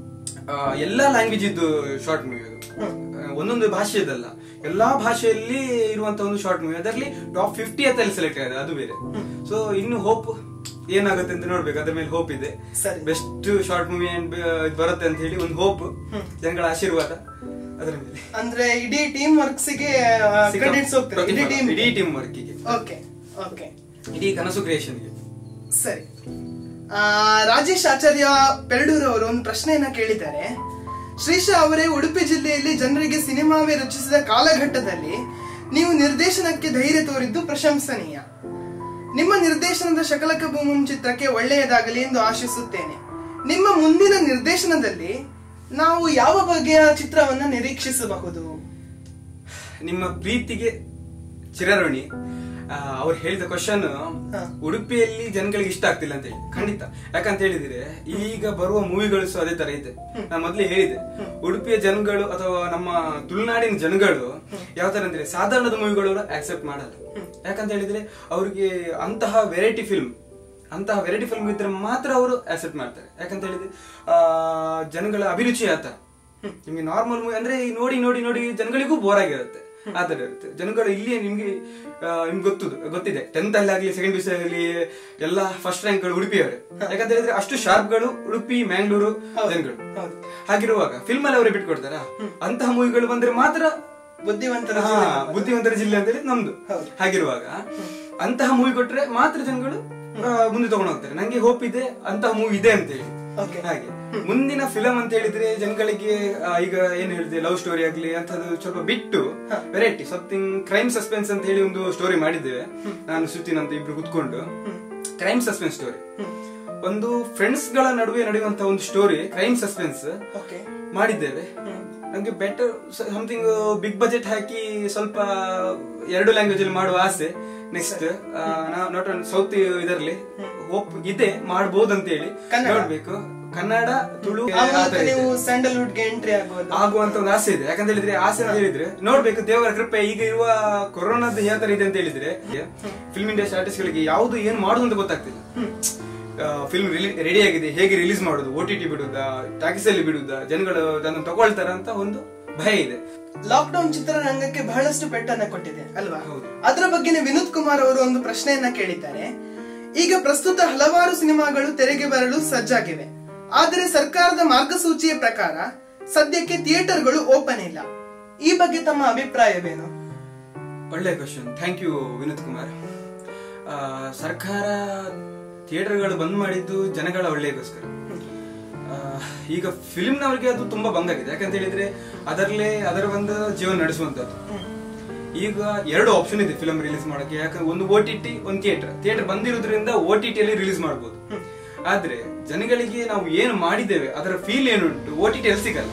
ಎಲ್ಲಾ ಲ್ಯಾಂಗ್ವೇಜ್ ಇದ್ದು ಶಾರ್ಟ್ ಮೂವಿ ಅದು, ಒಂದೊಂದು ಭಾಷೆದಲ್ಲ, ಎಲ್ಲಾ ಭಾಷೆಯಲ್ಲಿ ಇರುವಂತ ಒಂದು ಶಾರ್ಟ್ ಮೂವಿ. ಅದರಲ್ಲಿ ಟಾಪ್ 50 ಅಲ್ಲಿ ಸೆಲೆಕ್ಟ್ ಆಗಿದೆ, ಅದು ಬೇರೆ. ಸೊ ಇನ್ನು ಹೋಪ್ ಏನಾಗುತ್ತೆ ಅಂತ ನೋಡ್ಬೇಕು, ಅದ್ರ ಮೇಲೆ ಹೋಪ್ ಇದೆ. ಬೆಸ್ಟ್ ಶಾರ್ಟ್ ಮೂವಿ ಬರುತ್ತೆ ಅಂತ ಹೇಳಿ ಒಂದು ಹೋಪ್, ಜನಗಳ ಆಶೀರ್ವಾದ ಅದರ ಮೇಲೆ. ಅಂದ್ರೆ ಇಡೀ ಟೀಮ್ ವರ್ಕ್ಸ್ ಗೆ ಕ್ರೆಡಿಟ್ಸ್ ಹೋಗ್ತಾರೆ, ಇಡೀ ಟೀಮ್ ವರ್ಕ್ ಗೆ, ಇಡೀ ಕನಸು ಕ್ರಿಯೇಷನ್ ಗೆ. ಸರಿ, ರಾಜೇಶ್ ಆಚಾರ್ಯ ಪೆರಡೂರ್ ಅವರು ಒಂದು ಪ್ರಶ್ನೆಯನ್ನ ಕೇಳಿದ್ದಾರೆ. ಶ್ರೀಶಾ ಅವರೇ, ಉಡುಪಿ ಜಿಲ್ಲೆಯಲ್ಲಿ ಜನರಿಗೆ ಸಿನಿಮಾವೇ ರಚಿಸಿದ ಕಾಲಘಟ್ಟದಲ್ಲಿ ನೀವು ನಿರ್ದೇಶನಕ್ಕೆ ಧೈರ್ಯ ತೋರಿದ್ದು ಪ್ರಶಂಸನೀಯ. ನಿಮ್ಮ ನಿರ್ದೇಶನದ ಶಕಲಕ ಬೂಮಂ ಚಿತ್ರಕ್ಕೆ ಒಳ್ಳೆಯದಾಗಲಿ ಎಂದು ಆಶಿಸುತ್ತೇನೆ. ನಿಮ್ಮ ಮುಂದಿನ ನಿರ್ದೇಶನದಲ್ಲಿ ನಾವು ಯಾವ ಬಗೆಯ ಚಿತ್ರವನ್ನ ನಿರೀಕ್ಷಿಸಬಹುದು? ನಿಮ್ಮ ಪ್ರೀತಿಗೆ ಚಿರಋಣಿ. ಅವ್ರು ಹೇಳಿದ ಕ್ವಶನ್, ಉಡುಪಿಯಲ್ಲಿ ಜನಗಳಿಗೆ ಇಷ್ಟ ಆಗ್ತಿಲ್ಲ ಅಂತ ಹೇಳಿ. ಖಂಡಿತ. ಯಾಕಂತ ಹೇಳಿದ್ರೆ ಈಗ ಬರುವ ಮೂವಿಗಳು ಸಹ ಅದೇ ತರ ಇದೆ. ನಾನು ಮೊದ್ಲೇ ಹೇಳಿದೆ, ಉಡುಪಿಯ ಜನಗಳು ಅಥವಾ ನಮ್ಮ ತುಳುನಾಡಿನ ಜನಗಳು ಯಾವ ತರ ಅಂದ್ರೆ ಸಾಧಾರಣದ ಮೂವಿಗಳು ಆಕ್ಸೆಪ್ಟ್ ಮಾಡಲ್ಲ. ಯಾಕಂತ ಹೇಳಿದ್ರೆ ಅವ್ರಿಗೆ ಅಂತಹ ವೆರೈಟಿ ಫಿಲ್ಮ್ ಇದ್ರೆ ಮಾತ್ರ ಅವರು ಆಕ್ಸೆಪ್ಟ್ ಮಾಡ್ತಾರೆ. ಯಾಕಂತ ಹೇಳಿದ್ರೆ ಜನಗಳ ಅಭಿರುಚಿ ಆತ. ನಿಮ್ಗೆ ನಾರ್ಮಲ್ ಮೂವಿ ಅಂದ್ರೆ ನೋಡಿ ನೋಡಿ ನೋಡಿ ಜನಗಳಿಗೂ ಬೋರ್ ಆಗಿರುತ್ತೆ. ಆತರ ಇರುತ್ತೆ. ಜನಗಳು ಇಲ್ಲಿ ನಿಮ್ಗೆ ಗೊತ್ತಿದೆ 10th ಅಲ್ಲಿ ಆಗ್ಲಿ 2nd PUC ಆಗಲಿ ಎಲ್ಲ ಫಸ್ಟ್ ರ್ಯಾಂಕ್ ಗಳು ಉಡುಪಿಯವರೇ. ಯಾಕಂತ ಹೇಳಿದ್ರೆ ಅಷ್ಟು ಶಾರ್ಪ್ ಗಳು ಉಡುಪಿ ಮ್ಯಾಂಗ್ಳೂರು ಜನಗಳು. ಹಾಗಿರುವಾಗ ಫಿಲ್ಮ್ ಅಲ್ಲಿ ಅವರೇ ಬಿಟ್ಕೊಡ್ತಾರ. ಅಂತಹ ಮೂವಿಗಳು ಬಂದ್ರೆ ಮಾತ್ರ ಬುದ್ಧಿವಂತರ ಜಿಲ್ಲೆ ಅಂತ ಹೇಳಿ ನಮ್ದು. ಹಾಗಿರುವಾಗ ಅಂತಹ ಮೂವಿ ಕೊಟ್ರೆ ಮಾತ್ರ ಜನಗಳು ಮುಂದೆ ತಗೊಂಡು ಹೋಗ್ತಾರೆ. ನಂಗೆ ಹೋಪ್ ಇದೆ ಅಂತಹ ಮೂವಿ ಇದೆ ಅಂತ ಹೇಳಿ. ಹಾಗೆ ಮುಂದಿನ ಫಿಲಂ ಅಂತ ಹೇಳಿದ್ರೆ ಜನಗಳಿಗೆ ಈಗ ಏನ್ ಹೇಳಿದೆ ಲವ್ ಸ್ಟೋರಿ ಆಗ್ಲಿ ಅಂತದ್ದು ಸ್ವಲ್ಪ ಬಿಟ್ಟು ವೆರೈಟಿ ಸಮಥಿಂಗ್ ಕ್ರೈಮ್ ಸಸ್ಪೆನ್ಸ್ ಅಂತ ಹೇಳಿ ಒಂದು ಸ್ಟೋರಿ ಮಾಡಿದ್ದೇವೆ. ನಾನು ಸುತ್ತಿನ ಅಂತ ಇಬ್ರು ಕುತ್ಕೊಂಡು ಕ್ರೈಮ್ ಸಸ್ಪೆನ್ಸ್ ಸ್ಟೋರಿ, ಒಂದು ಫ್ರೆಂಡ್ಸ್ ಗಳ ನಡುವೆ ನಡೆಯುವಂತಹ ಒಂದು ಸ್ಟೋರಿ ಕ್ರೈಮ್ ಸಸ್ಪೆನ್ಸ್ ಮಾಡಿದ್ದೇವೆ. ನಂಗೆ ಬೆಟರ್ ಸಮಥಿಂಗ್ ಬಿಗ್ ಬಜೆಟ್ ಹಾಕಿ ಸ್ವಲ್ಪ 2 ಲ್ಯಾಂಗ್ವೇಜ್ ಅಲ್ಲಿ ಮಾಡುವ ಆಸೆ. ನೆಕ್ಸ್ಟ್ ನಾಟ್ ಓನ್ ಸೌತ್ ಇದರಲ್ಲಿ ಹೋಪ್ ಇದೆ ಮಾಡಬಹುದು ಅಂತ ಹೇಳಿ ನೋಡ್ಬೇಕು. ಕನ್ನಡ ತುಳು ಸ್ಯಾಂಡಲ್ವುಡ್ ಗೆ ಎಂಟ್ರಿ ಆಗುವಂತ ಒಂದು ಆಸೆ ಇದೆ. ಯಾಕಂತ ಹೇಳಿದ್ರೆ ಆಸೆ ಅಂತ ಹೇಳಿದ್ರೆ ನೋಡ್ಬೇಕು ದೇವರ ಕೃಪೆ. ಈಗ ಇರುವ ಕೊರೋನಾದ ಯಾವ ತರ ಇದೆ ಅಂತ ಹೇಳಿದ್ರೆ ಫಿಲ್ಮ್ ಇಂಡಸ್ಟ್ರಿ ಆರ್ಟಿಸ್ಟ್ ಗಳಿಗೆ ಯಾವ್ದು ಏನ್ ಮಾಡುದು ಅಂತ ಗೊತ್ತಾಗ್ತಿಲ್ಲ. ಫಿಲ್ಮ್ ರೆಡಿ ಆಗಿದೆ, ಹೇಗೆ ರಿಲೀಸ್ ಮಾಡುದು, OTT ಬಿಡುದಾ, ಟಾಕೀಸ್ ಅಲ್ಲಿ ಬಿಡುದಾ, ಜನಗಳು ಅದನ್ನು ತಗೊಳ್ತಾರ ಅಂತ ಒಂದು ಭಯ ಇದೆ. ಲಾಕ್ಡೌನ್ ಚಿತ್ರರಂಗಕ್ಕೆ ಬಹಳಷ್ಟು ಪೆಟ್ಟನ್ನ ಕೊಟ್ಟಿದೆ ಅಲ್ವಾ? ಅದರ ಬಗ್ಗೆ ವಿನೋದ್ ಕುಮಾರ್ ಅವರು ಒಂದು ಪ್ರಶ್ನೆಯನ್ನ ಕೇಳಿದ್ದಾರೆ. ಈಗ ಪ್ರಸ್ತುತ ಹಲವಾರು ಸಿನಿಮಾಗಳು ತೆರೆಗೆ ಬರಲು ಸಜ್ಜಾಗಿವೆ, ಆದರೆ ಸರ್ಕಾರದ ಮಾರ್ಗಸೂಚಿಯ ಪ್ರಕಾರ ಸದ್ಯಕ್ಕೆ ಥಿಯೇಟರ್ಗಳು ಓಪನ್ ಇಲ್ಲ. ಈ ಬಗ್ಗೆ ತಮ್ಮ ಅಭಿಪ್ರಾಯವೇನು? ಒಳ್ಳೆ question, thank you Vinod Kumar. ಸರ್ಕಾರ ಥಿಯೇಟರ್ಗಳು ಬಂದ್ ಮಾಡಿದ್ದು ಜನಗಳ ಒಳ್ಳೆಯಗೋಸ್ಕರ. ಈಗ ಫಿಲ್ಮ್ನವರಿಗೆ ಅದು ತುಂಬಾ ಬಂಗಾಗಿದೆ. ಯಾಕಂತ ಹೇಳಿದ್ರೆ ಅದರ ಒಂದು ಜೀವನ ನಡೆಸುವಂತದ್ದು. ಈಗ 2 ಆಪ್ಷನ್ ಇದೆ ಫಿಲ್ಮ್ ರಿಲೀಸ್ ಮಾಡಕ್ಕೆ. ಯಾಕಂದ್ರೆ ಒಂದು OTT, ಒಂದು ಥಿಯೇಟರ್ ಬಂದಿರೋದ್ರಿಂದ OTT ಅಲ್ಲಿ ರಿಲೀಸ್ ಮಾಡಬಹುದು. ಆದ್ರೆ ಜನಗಳಿಗೆ ನಾವು ಏನು ಮಾಡಿದ್ದೇವೆ ಅದರ ಫೀಲ್ ಏನುಂಟು OTT ಅಲ್ಲಿ ಸಿಗಲ್ಲ.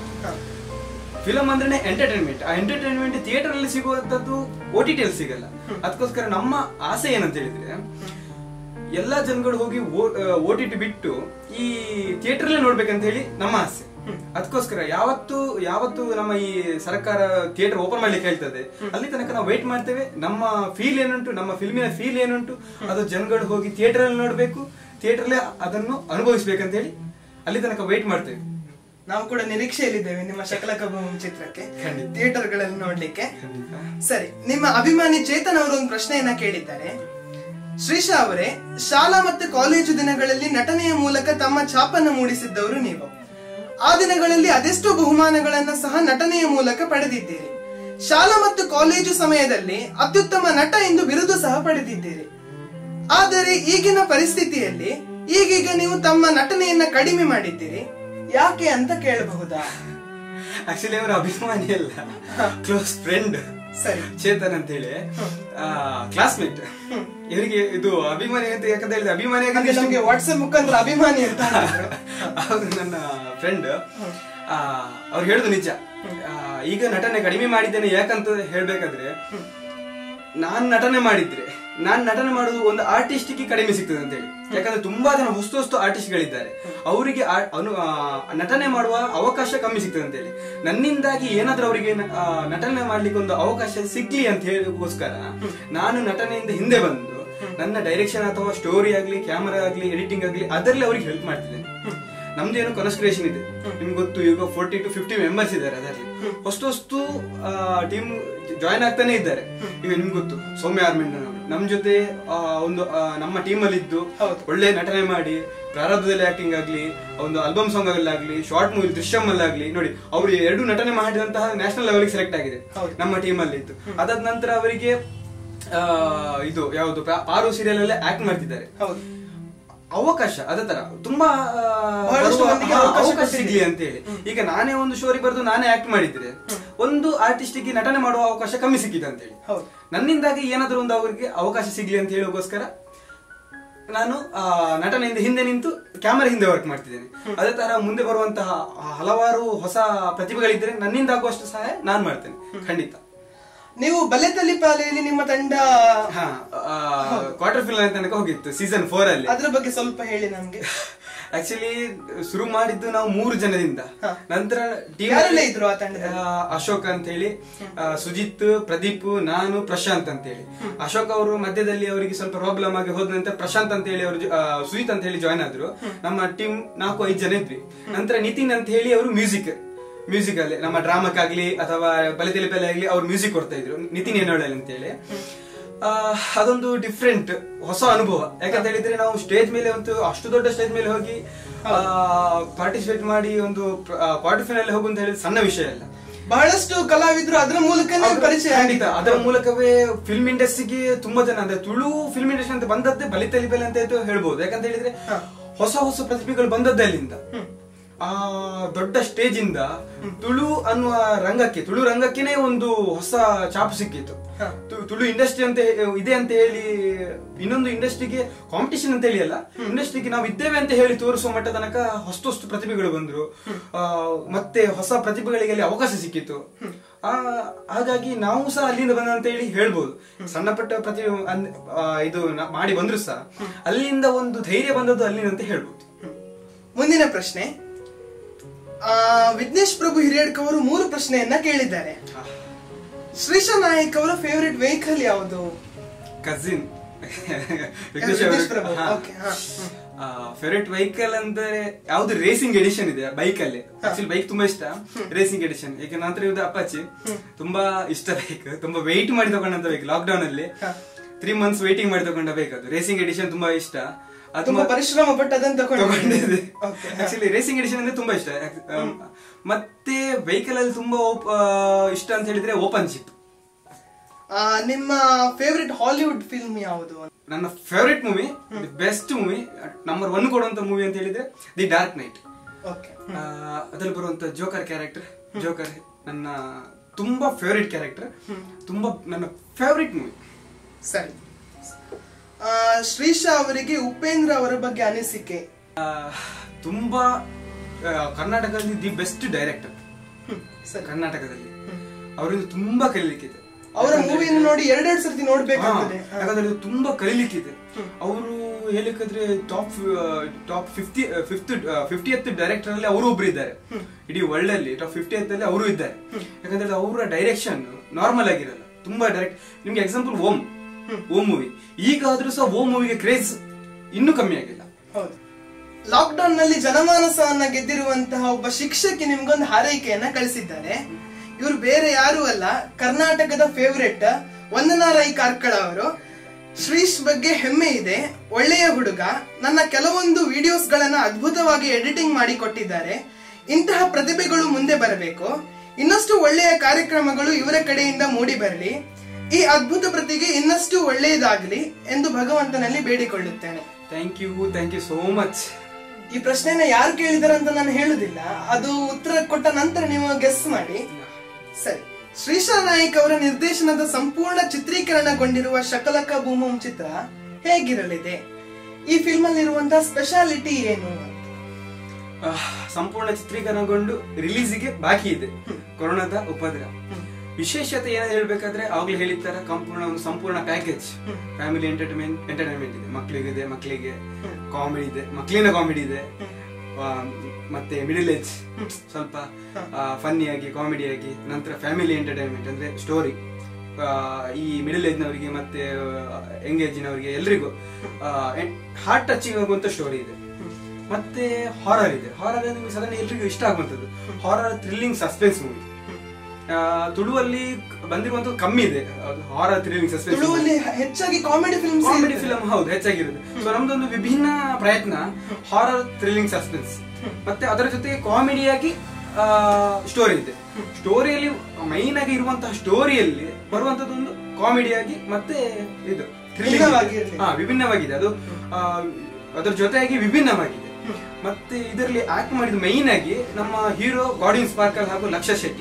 ಫಿಲಂ ಅಂದ್ರೆ ಎಂಟರ್ಟೈನ್ಮೆಂಟ್, ಆ ಎಂಟರ್ಟೈನ್ಮೆಂಟ್ ಥಿಯೇಟರ್ ಅಲ್ಲಿ ಸಿಗುವಂತದ್ದು OTT ಅಲ್ಲಿ ಸಿಗಲ್ಲ. ಅದಕ್ಕೋಸ್ಕರ ನಮ್ಮ ಆಸೆ ಏನಂತ ಹೇಳಿದ್ರೆ ಎಲ್ಲಾ ಜನಗಳು ಹೋಗಿ OTT ಬಿಟ್ಟು ಈ ಥಿಯೇಟರ್ ಅಲ್ಲೇ ನೋಡ್ಬೇಕಂತ ಹೇಳಿ ನಮ್ಮ ಆಸೆ. ಅದಕ್ಕೋಸ್ಕರ ಯಾವತ್ತು ನಮ್ಮ ಈ ಸರ್ಕಾರ ಥಿಯೇಟರ್ ಓಪನ್ ಮಾಡ್ಲಿಕ್ಕೆ ಹೇಳ್ತದೆ ಅಲ್ಲಿ ತನಕ ನಾವು ವೇಟ್ ಮಾಡ್ತೇವೆ. ನಮ್ಮ ಫೀಲ್ ಏನುಂಟು, ನಮ್ಮ ಫಿಲ್ಮಿನ ಫೀಲ್ ಏನುಂಟು ಅದು ಜನಗಳು ಹೋಗಿ ಥಿಯೇಟರ್ ಅಲ್ಲಿ ನೋಡ್ಬೇಕು, ಥಿಯೇಟರ್ ಅಲ್ಲೇ ಅದನ್ನು ಅನುಭವಿಸ್ಬೇಕಂತ ಹೇಳಿ ಅಲ್ಲಿ ತನಕ ವೇಟ್ ಮಾಡ್ತೇವೆ. ನಾವು ಕೂಡ ನಿರೀಕ್ಷೆಯಲ್ಲಿದ್ದೇವೆ ನಿಮ್ಮ ಶಕಲಕಬೂಮ್ ಚಿತ್ರಕ್ಕೆ ಥಿಯೇಟರ್ ಗಳಲ್ಲಿ ನೋಡ್ಲಿಕ್ಕೆ. ಸರಿ, ನಿಮ್ಮ ಅಭಿಮಾನಿ ಚೇತನ್ ಅವರು ಒಂದು ಪ್ರಶ್ನೆಯನ್ನ ಕೇಳಿದ್ದಾರೆ. ಶ್ರೀಶಾ ಅವರೇ, ಶಾಲಾ ಮತ್ತು ಕಾಲೇಜು ದಿನಗಳಲ್ಲಿ ನಟನೆಯ ಮೂಲಕ ತಮ್ಮ ಛಾಪನ್ನು ಮೂಡಿಸಿದ್ದವರು ನೀವು. ಆ ದಿನಗಳಲ್ಲಿ ಅದೆಷ್ಟೋ ಬಹುಮಾನಗಳನ್ನ ಸಹ ನಟನೆಯ ಮೂಲಕ ಪಡೆದಿದ್ದೀರಿ. ಶಾಲಾ ಮತ್ತು ಕಾಲೇಜು ಸಮಯದಲ್ಲಿ ಅತ್ಯುತ್ತಮ ನಟ ಎಂದು ಬಿರುದು ಸಹ ಪಡೆದಿದ್ದೀರಿ. ಆದರೆ ಈಗಿನ ಪರಿಸ್ಥಿತಿಯಲ್ಲಿ ಈಗೀಗ ನೀವು ತಮ್ಮ ನಟನೆಯನ್ನ ಕಡಿಮೆ ಮಾಡಿದ್ದೀರಿ, ಯಾಕೆ ಅಂತ ಕೇಳಬಹುದಾ? ಆಕ್ಚುಲಿ ಅವರ ಅಭಿಮಾನಿ ಅಲ್ಲ, ಕ್ಲೋಸ್ ಫ್ರೆಂಡ್ ಚೇತನ್ ಅಂತ ಹೇಳಿ, ಕ್ಲಾಸ್ಮೇಟ್. ಇವರಿಗೆ ಇದು ಅಭಿಮಾನಿ ಅಂತ ಯಾಕಂತ ಹೇಳಿದ್ರೆ ಅಭಿಮಾನಿ ವಾಟ್ಸ್ಆಪ್ ಮುಖಾಂತರ ಅಭಿಮಾನಿ ಅಂತ ಅವರು ನನ್ನ ಫ್ರೆಂಡ್. ಅವ್ರು ಹೇಳುದು ನಿಜ. ಈಗ ನಟನೆ ಕಡಿಮೆ ಮಾಡಿದ್ದೇನೆ ಯಾಕಂತ ಹೇಳ್ಬೇಕಾದ್ರೆ ನಾನ್ ನಟನೆ ಮಾಡುದು ಒಂದು ಆರ್ಟಿಸ್ಟ್ ಗೆ ಕಡಿಮೆ ಸಿಗ್ತದೆ ಅಂತ ಹೇಳಿ. ಯಾಕಂದ್ರೆ ತುಂಬಾ ಜನ ಹೊಸ ಆರ್ಟಿಸ್ಟ್ ಗಳಿದ್ದಾರೆ, ಅವರಿಗೆ ನಟನೆ ಮಾಡುವ ಅವಕಾಶ ಕಮ್ಮಿ ಸಿಗ್ತದೆ ಅಂತ ಹೇಳಿ. ನನ್ನಿಂದಾಗಿ ಏನಾದ್ರೂ ಅವರಿಗೆ ನಟನೆ ಮಾಡ್ಲಿಕ್ಕೆ ಒಂದು ಅವಕಾಶ ಸಿಗ್ಲಿ ಅಂತ ಹೇಳಿಗೋಸ್ಕರ ನಾನು ನಟನೆಯಿಂದ ಹಿಂದೆ ಬಂದು ನನ್ನ ಡೈರೆಕ್ಷನ್ ಅಥವಾ ಸ್ಟೋರಿ ಆಗ್ಲಿ, ಕ್ಯಾಮರಾ ಆಗ್ಲಿ, ಎಡಿಟಿಂಗ್ ಆಗ್ಲಿ ಅದರಲ್ಲಿ ಅವ್ರಿಗೆ ಹೆಲ್ಪ್ ಮಾಡ್ತಿದ್ದೇನೆ. ನಮ್ದು ಏನೋ ಕನ್ಸ್ಕ್ರಿಯೇಷನ್ ಇದೆ, ನಿಮ್ಗೆ ಗೊತ್ತು. ಈಗ 40 to 50 ಮೆಂಬರ್ಸ್ ಇದ್ದಾರೆ. ಅದರಲ್ಲಿ ಹೊಸ್ತು ಟೀಮ್ ಜಾಯಿನ್ ಆಗ್ತಾನೆ ಇದ್ದಾರೆ. ಈಗ ನಿಮ್ಗೆ ಗೊತ್ತು ಸೌಮ್ಯ ಆರ್ಮೆಂಡ್ ನಮ್ ಜೊತೆ ಒಂದು ನಮ್ಮ ಟೀಮ್ ಅಲ್ಲಿ ಇದ್ದು ಒಳ್ಳೆ ನಟನೆ ಮಾಡಿ ಪ್ರಾರಬ್ಧದಲ್ಲಿ ಆಕ್ಟಿಂಗ್ ಆಗ್ಲಿ, ಒಂದು ಆಲ್ಬಮ್ ಸಾಂಗ್ ಆಗ್ಲಿ, ಶಾರ್ಟ್ ಮೂವಿ ದೃಶ್ಯಂ ಅಲ್ಲಾಗ್ಲಿ ನೋಡಿ, ಅವರು 2 ನಟನೆ ಮಾಡಿದಂತಹ ನ್ಯಾಷನಲ್ ಲೆವೆಲ್ ಸೆಲೆಕ್ಟ್ ಆಗಿದೆ ನಮ್ಮ ಟೀಮ್ ಅಲ್ಲಿ ಇದ್ದು. ಅದಾದ ನಂತರ ಅವರಿಗೆ ಇದು ಯಾವುದು ಪಾರು ಸೀರಿಯಲ್ ಅಲ್ಲೇ ಆಕ್ಟ್ ಮಾಡ್ತಿದ್ದಾರೆ. ಅವಕಾಶ ಅದೇ ತರ ತುಂಬಾ ಅವಕಾಶ ಸಿಗ್ಲಿ ಅಂತ ಹೇಳಿ. ಈಗ ನಾನೇ ಒಂದು ಸ್ಟೋರಿ ಬರೆದು ನಾನೇ ಆಕ್ಟ್ ಮಾಡಿದ್ರೆ ಒಂದು ಆರ್ಟಿಸ್ಟ್ ಗೆ ನಟನೆ ಮಾಡುವ ಅವಕಾಶ ಕಮ್ಮಿ ಸಿಕ್ಕಿದೆ ಅಂತ ಹೇಳಿ. ನನ್ನಿಂದಾಗಿ ಏನಾದ್ರೂ ಒಂದು ಅವರಿಗೆ ಅವಕಾಶ ಸಿಗ್ಲಿ ಅಂತ ಹೇಳೋಗೋಸ್ಕರ ನಾನು ನಟನೆಯಿಂದ ಹಿಂದೆ ನಿಂತು ಕ್ಯಾಮರಾ ಹಿಂದೆ ವರ್ಕ್ ಮಾಡ್ತಿದ್ದೇನೆ. ಅದೇ ತರ ಮುಂದೆ ಬರುವಂತಹ ಹಲವಾರು ಹೊಸ ಪ್ರತಿಭೆಗಳಿದ್ರೆ ನನ್ನಿಂದ ಆಗುವಷ್ಟು ಸಹಾಯ ನಾನ್ ಮಾಡ್ತೇನೆ ಖಂಡಿತ. ನೀವು ಬಲೆತಲ್ಲಿ ಪಾಲೆಯಲ್ಲಿ ನಿಮ್ಮ ತಂಡ ಕ್ವಾರ್ಟರ್ ಫೈನಲ್ ತನಕ ಹೋಗಿತ್ತು ಸೀಸನ್ 4 ಅಲ್ಲಿ. ಅದ್ರ ಬಗ್ಗೆ ಸ್ವಲ್ಪ ಹೇಳಿ ನಮ್ಗೆ. ಆಕ್ಚುಲಿ ಶುರು ಮಾಡಿದ್ದು ನಾವು 3 ಜನದಿಂದ. ನಂತರ ಇದ್ರು ಆ ತಂಡ ಅಶೋಕ್ ಅಂತ ಹೇಳಿ, ಸುಜಿತ್, ಪ್ರದೀಪ್, ನಾನು, ಪ್ರಶಾಂತ್ ಅಂತ ಹೇಳಿ. ಅಶೋಕ್ ಅವರು ಮಧ್ಯದಲ್ಲಿ ಅವರಿಗೆ ಸ್ವಲ್ಪ ಪ್ರಾಬ್ಲಮ್ ಆಗಿ ಹೋದ ನಂತರ ಪ್ರಶಾಂತ್ ಅಂತ ಹೇಳಿ ಅವರು ಸುಜಿತ್ ಅಂತ ಹೇಳಿ ಜಾಯ್ನ್ ಆದ್ರು. ನಮ್ಮ ಟೀಮ್ 4-5 ಜನ ಇದ್ವಿ. ನಂತರ ನಿತಿನ್ ಅಂತ ಹೇಳಿ ಅವರು ಮ್ಯೂಸಿಕ್ ಮ್ಯೂಸಿಕ್ ಅಲ್ಲಿ ನಮ್ಮ ಡ್ರಾಮಕ್ಕಾಗ್ಲಿ ಅಥವಾ ಬಲಿತೆಲಿಪಲ್ಲಿ ಆಗ್ಲಿ ಅವ್ರು ಮ್ಯೂಸಿಕ್ ಕೊಡ್ತಾ ಇದ್ರು, ನಿತಿನ್ ಎನ್ನೋಳಲ್ ಅಂತೇಳಿ. ಅದೊಂದು ಡಿಫ್ರೆಂಟ್ ಹೊಸ ಅನುಭವ. ಯಾಕಂತ ಹೇಳಿದ್ರೆ ನಾವು ಸ್ಟೇಜ್ ಮೇಲೆ ಒಂದು ಅಷ್ಟು ದೊಡ್ಡ ಸ್ಟೇಜ್ ಮೇಲೆ ಹೋಗಿ ಪಾರ್ಟಿಸಿಪೇಟ್ ಮಾಡಿ ಒಂದು ಕ್ವಾರ್ಟರ್ ಫೈನಲ್ ಹೋಗು ಅಂತ ಹೇಳಿದ್ರೆ ಸಣ್ಣ ವಿಷಯ ಅಲ್ಲ. ಬಹಳಷ್ಟು ಕಲಾವಿದ್ರು ಅದರ ಮೂಲಕನೇ ಪರಿಚಯ ಆಗಿದೆ. ಅದರ ಮೂಲಕವೇ ಫಿಲ್ಮ್ ಇಂಡಸ್ಟ್ರಿಗೆ ತುಂಬಾ ಜನ, ಅಂದ್ರೆ ತುಳು ಫಿಲ್ಮ್ ಇಂಡಸ್ಟ್ರಿ ಅಂತ ಬಂದದ್ದೇ ಬಲಿತೆಲಿಪಲ್ಲಿ ಅಂತ ಹೇಳ್ಬೋದು. ಯಾಕಂತ ಹೇಳಿದ್ರೆ ಹೊಸ ಹೊಸ ಪ್ರತಿಭೆಗಳು ಬಂದದ್ದೇ ಅಲ್ಲಿಂದ. ಆ ದೊಡ್ಡ ಸ್ಟೇಜ್ ಇಂದ ತುಳು ಅನ್ನುವ ರಂಗಕ್ಕೆ, ತುಳು ರಂಗಕ್ಕೆನೆ ಒಂದು ಹೊಸ ಚಾಪು ಸಿಕ್ಕಿತ್ತು. ತುಳು ಇಂಡಸ್ಟ್ರಿ ಅಂತ ಇದೆ ಅಂತ ಹೇಳಿ ಇನ್ನೊಂದು ಇಂಡಸ್ಟ್ರಿಗೆ ಕಾಂಪಿಟೇಷನ್ ಅಂತ ಹೇಳಿ ಅಲ್ಲ, ಇಂಡಸ್ಟ್ರಿಗೆ ನಾವು ಇದ್ದೇವೆ ಅಂತ ಹೇಳಿ ತೋರಿಸುವ ಮಟ್ಟ ತನಕ ಹೊಸ ಪ್ರತಿಭೆಗಳು ಬಂದ್ರು. ಮತ್ತೆ ಹೊಸ ಪ್ರತಿಭೆಗಳಿಗೆ ಅಲ್ಲಿ ಅವಕಾಶ ಸಿಕ್ಕಿತ್ತು. ಹಾಗಾಗಿ ನಾವು ಸಹ ಅಲ್ಲಿಂದ ಬಂದ ಅಂತ ಹೇಳಿ ಹೇಳ್ಬೋದು. ಸಣ್ಣ ಪಟ್ಟ ಇದು ಮಾಡಿ ಬಂದ್ರು ಸಹ ಅಲ್ಲಿಂದ ಒಂದು ಧೈರ್ಯ ಬಂದದ್ದು ಅಲ್ಲಿಂದ ಅಂತ ಹೇಳ್ಬೋದು. ಮುಂದಿನ ಪ್ರಶ್ನೆ, ವಿಘ್ನೇಶ್ ಪ್ರಭು ಹಿರಿಯಡ್ಕ ಅವರು 3 ಪ್ರಶ್ನೆಯನ್ನ ಕೇಳಿದ್ದಾರೆ. ಶ್ರೀಶಾ ನಾಯಕ್ ಅವರ ಫೇವರಿಟ್ ವೆಹಿಕಲ್ ಯಾವುದು? ಕಸಿನ್ ಫೇವರೇಟ್ ವೆಹಿಕಲ್ ಅಂದ್ರೆ ಯಾವ್ದು ರೇಸಿಂಗ್ ಎಡಿಷನ್ ಇದೆ ಬೈಕ್ ಅಲ್ಲಿ. ಆಕ್ಚುಲಿ ಬೈಕ್ ತುಂಬಾ ಇಷ್ಟ, ರೇಸಿಂಗ್ ಎಡಿಷನ್. ಈಗ ನಂತರ ಇದು ಅಪಾಚಿ ತುಂಬಾ ಇಷ್ಟ ಬೈಕ್. ತುಂಬಾ ವೆಯ್ಟ್ ಮಾಡಿ ತಗೊಂಡಂತ ಬೈಕ್. ಲಾಕ್ ಡೌನ್ ಅಲ್ಲಿ 3 months ವೇಟಿಂಗ್ ಮಾಡಿ ತಗೊಂಡ ಬೈಕ್ ಅದು. ರೇಸಿಂಗ್ ಎಡಿಷನ್ ತುಂಬಾ ಇಷ್ಟ. ತುಂಬಾ ಪರಿಶ್ರಮ ಪಟ್ಟು ಅದನ್ನ ತಗೊಂಡಿದ್ದೆ. ಆಕ್ಚುಲಿ ರೇಸಿಂಗ್ ಎಡಿಷನ್ ಅಂದ್ರೆ ತುಂಬಾ ಇಷ್ಟ. ಮತ್ತೆ ವೆಹಿಕಲ್ ಅಲ್ಲಿ ತುಂಬಾ ಇಷ್ಟ ಅಂತ ಹೇಳಿದ್ರೆ ಓಪನ್ ಜಿಪ್. ನಿಮ್ಮ ಫೇವರಿಟ್ ಹಾಲಿವುಡ್ ಫಿಲ್ಮ್ ಯಾವುದು? ನನ್ನ favourite movie, best movie, number 1 ಕೊಡುವಂತ ಮೂವಿ ಅಂತ ಹೇಳಿದ್ರೆ ದಿ ಡಾರ್ಕ್ ನೈಟ್. ಅದ್ರಲ್ಲಿ ಬರುವಂತ ಜೋಕರ್ ಕ್ಯಾರೆಕ್ಟರ್, ಜೋಕರ್ ನನ್ನ ತುಂಬಾ ಫೇವರಿಟ್ ಕ್ಯಾರೆಕ್ಟರ್, ತುಂಬಾ ನನ್ನ ಫೇವರಿಟ್ ಮೂವಿ. ಸರಿ, ಶ್ರೀಶಾ ಅವರಿಗೆ ಉಪೇಂದ್ರ ಅವರ ಬಗ್ಗೆ ಅನಿಸಿಕೆ? ತುಂಬಾ ಕರ್ನಾಟಕದಲ್ಲಿ ದಿ ಬೆಸ್ಟ್ ಡೈರೆಕ್ಟರ್. ಕರ್ನಾಟಕದಲ್ಲಿ ಅವರಿಂದ ತುಂಬಾ ಕಲಿಲಿಕ್ಕಿದೆ. ಅವರ ಮೂವಿಯನ್ನು ನೋಡಿ 2 ಸರ್ತಿ ನೋಡ್ಬೇಕಾಗ್ತದೆ. ಯಾಕಂದ್ರೆ ತುಂಬಾ ಕಲಿಲಿಕ್ಕಿದೆ. ಅವರು ಹೇಳಿದ್ರೆ ಟಾಪ್ 50th ಡೈರೆಕ್ಟರ್ ಅಲ್ಲಿ ಅವರು ಒಬ್ರು ಇದ್ದಾರೆ. ಇಡೀ ವರ್ಲ್ಡ್ ಅಲ್ಲಿ ಟಾಪ್ 50th ಅಲ್ಲಿ ಅವರು ಇದ್ದಾರೆ. ಯಾಕಂದ್ರೆ ಅವರ ಡೈರೆಕ್ಷನ್ ನಾರ್ಮಲ್ ಆಗಿರಲ್ಲ, ತುಂಬಾ ಡೈರೆಕ್ಟ್. ನಿಮ್ಗೆ ಎಕ್ಸಾಂಪಲ್ ಓಂ ಮೂವಿ, ಈಗ ಆದ್ರೂ ಸಹ ಓಂ ಮೂವಿಗೆ ಕ್ರೇಜ್ ಇನ್ನೂ ಕಮ್ಮಿ ಆಗಿಲ್ಲ. ಲಾಕ್ ಡೌನ್ ನಲ್ಲಿ ಜನಮಾನಸವನ್ನ ಗೆದ್ದಿರುವಂತಹ ಒಬ್ಬ ಶಿಕ್ಷಕಿ ನಿಮ್ಗೊಂದು ಹಾರೈಕೆಯನ್ನ ಕಳಿಸಿದ್ದಾರೆ. ಇವರು ಬೇರೆ ಯಾರು ಅಲ್ಲ, ಕರ್ನಾಟಕದ ಫೇವರೆಟ್ ವಂದನಾ ರೈ ಕಾರ್ಕಳ ಅವರು. ಶ್ರೀಶ್ ಬಗ್ಗೆ ಹೆಮ್ಮೆ ಇದೆ, ಒಳ್ಳೆಯ ಹುಡುಗ, ನನ್ನ ಕೆಲವೊಂದು ವಿಡಿಯೋಸ್ ಗಳನ್ನ ಅದ್ಭುತವಾಗಿ ಎಡಿಟಿಂಗ್ ಮಾಡಿ ಕೊಟ್ಟಿದ್ದಾರೆ. ಇಂತಹ ಪ್ರತಿಭೆಗಳು ಮುಂದೆ ಬರಬೇಕು, ಇನ್ನಷ್ಟು ಒಳ್ಳೆಯ ಕಾರ್ಯಕ್ರಮಗಳು ಇವರ ಕಡೆಯಿಂದ ಮೂಡಿ ಬರಲಿ, ಈ ಅದ್ಭುತ ಪ್ರತಿಗೆ ಇನ್ನಷ್ಟು ಒಳ್ಳೆಯದಾಗಲಿ ಎಂದು ಭಗವಂತನಲ್ಲಿ ಬೇಡಿಕೊಳ್ಳುತ್ತೇನೆ. Thank you so much. ಈ ಪ್ರಶ್ನೆನ ಯಾರು ಕೇಳಿದಾರೆ ಅಂತ ನಾನು ಹೇಳುದಿಲ್ಲ, ಅದು ಉತ್ತರ ಕೊಟ್ಟ ನಂತರ ನೀವು ಗೆಸ್ ಮಾಡಿ. ಸರಿ, ಶ್ರೀಶಾ ನಾಯಕ್ ಅವರ ನಿರ್ದೇಶನದ ಸಂಪೂರ್ಣ ಚಿತ್ರೀಕರಣಗೊಂಡಿರುವ ಶಕಲಕ ಬೂಮಂ ಚಿತ್ರ ಹೇಗಿರಲಿದೆ? ಈ ಫಿಲ್ಮ್ ಅಲ್ಲಿ ಇರುವಂತಹ ಸ್ಪೆಷಾಲಿಟಿ ಏನು? ಸಂಪೂರ್ಣ ಚಿತ್ರೀಕರಣಗೊಂಡು ರಿಲೀಸಿಗೆ ಬಾಕಿ ಇದೆ. ಕೊರೋನಾದ ಉಪದ್ರ. ವಿಶೇಷತೆ ಏನಾದ್ರು ಹೇಳ್ಬೇಕಾದ್ರೆ ಆಗ್ಲೇ ಹೇಳಿದ್ದಾರೆ, ಸಂಪೂರ್ಣ ಪ್ಯಾಕೇಜ್. ಫ್ಯಾಮಿಲಿ ಎಂಟರ್ಟೈನ್ಮೆಂಟ್ ಇದೆ, ಮಕ್ಕಳಿಗೆ ಕಾಮಿಡಿ ಇದೆ, ಮಕ್ಕಳಿನ ಕಾಮಿಡಿ ಇದೆ, ಮತ್ತೆ ಮಿಡಲ್ ಏಜ್ ಸ್ವಲ್ಪ ಫನ್ನಿಯಾಗಿ ಕಾಮಿಡಿಯಾಗಿ, ನಂತರ ಫ್ಯಾಮಿಲಿ ಎಂಟರ್ಟೈನ್ಮೆಂಟ್ ಅಂದ್ರೆ ಸ್ಟೋರಿ. ಈ ಮಿಡಲ್ ಏಜ್ ನವರಿಗೆ ಮತ್ತೆ ಯಂಗ್ ಏಜ್ ನವರಿಗೆ ಎಲ್ರಿಗೂ ಹಾರ್ಟ್ ಟಚಿಂಗ್ ಆಗುವಂತ ಸ್ಟೋರಿ ಇದೆ. ಮತ್ತೆ ಹಾರರ್ ಇದೆ. ಹಾರರ್ ನಿಮಗೆ ಸಾಧಾರಣ ಎಲ್ರಿಗೂ ಇಷ್ಟ ಆಗುವಂತದ್ದು. Horror thrilling suspense movie. ತುಳುವಲ್ಲಿ ಬಂದಿರುವಂತ ಕಮ್ಮಿ ಇದೆ ಹಾರರ್ ಥ್ರಿಲ್ಲಿಂಗ್ ಸಸ್ಪೆನ್ಸ್. ತುಳುವಲ್ಲಿ ಹೆಚ್ಚಾಗಿ ಕಾಮಿಡಿ ಫಿಲ್ಮ್ ಹೌದು ಹೆಚ್ಚಾಗಿರುತ್ತೆ. ಸೊ ನಮ್ದೊಂದು ವಿಭಿನ್ನ ಪ್ರಯತ್ನ ಹಾರರ್ ಥ್ರಿಲ್ಲಿಂಗ್ ಸಸ್ಪೆನ್ಸ್. ಮತ್ತೆ ಅದರ ಜೊತೆಗೆ ಕಾಮಿಡಿಯಾಗಿ ಸ್ಟೋರಿ ಇದೆ. ಸ್ಟೋರಿಯಲ್ಲಿ ಮೈನ್ ಆಗಿ ಇರುವಂತಹ ಸ್ಟೋರಿಯಲ್ಲಿ ಬರುವಂತದ್ದು ಒಂದು ಕಾಮಿಡಿಯಾಗಿ ಮತ್ತೆ ಇದು ವಿಭಿನ್ನವಾಗಿದೆ. ಅದು ಅದರ ಜೊತೆಯಾಗಿ ವಿಭಿನ್ನವಾಗಿದೆ. ಮತ್ತೆ ಇದರಲ್ಲಿ ಆಕ್ಟ್ ಮಾಡಿದ ಮೈನ್ ಆಗಿ ನಮ್ಮ ಹೀರೋ ಗಾರ್ಡಿನ್ ಸ್ಪಾರ್ಕಲ್ ಹಾಗೂ ಲಕ್ಷ ಶೆಟ್ಟಿ.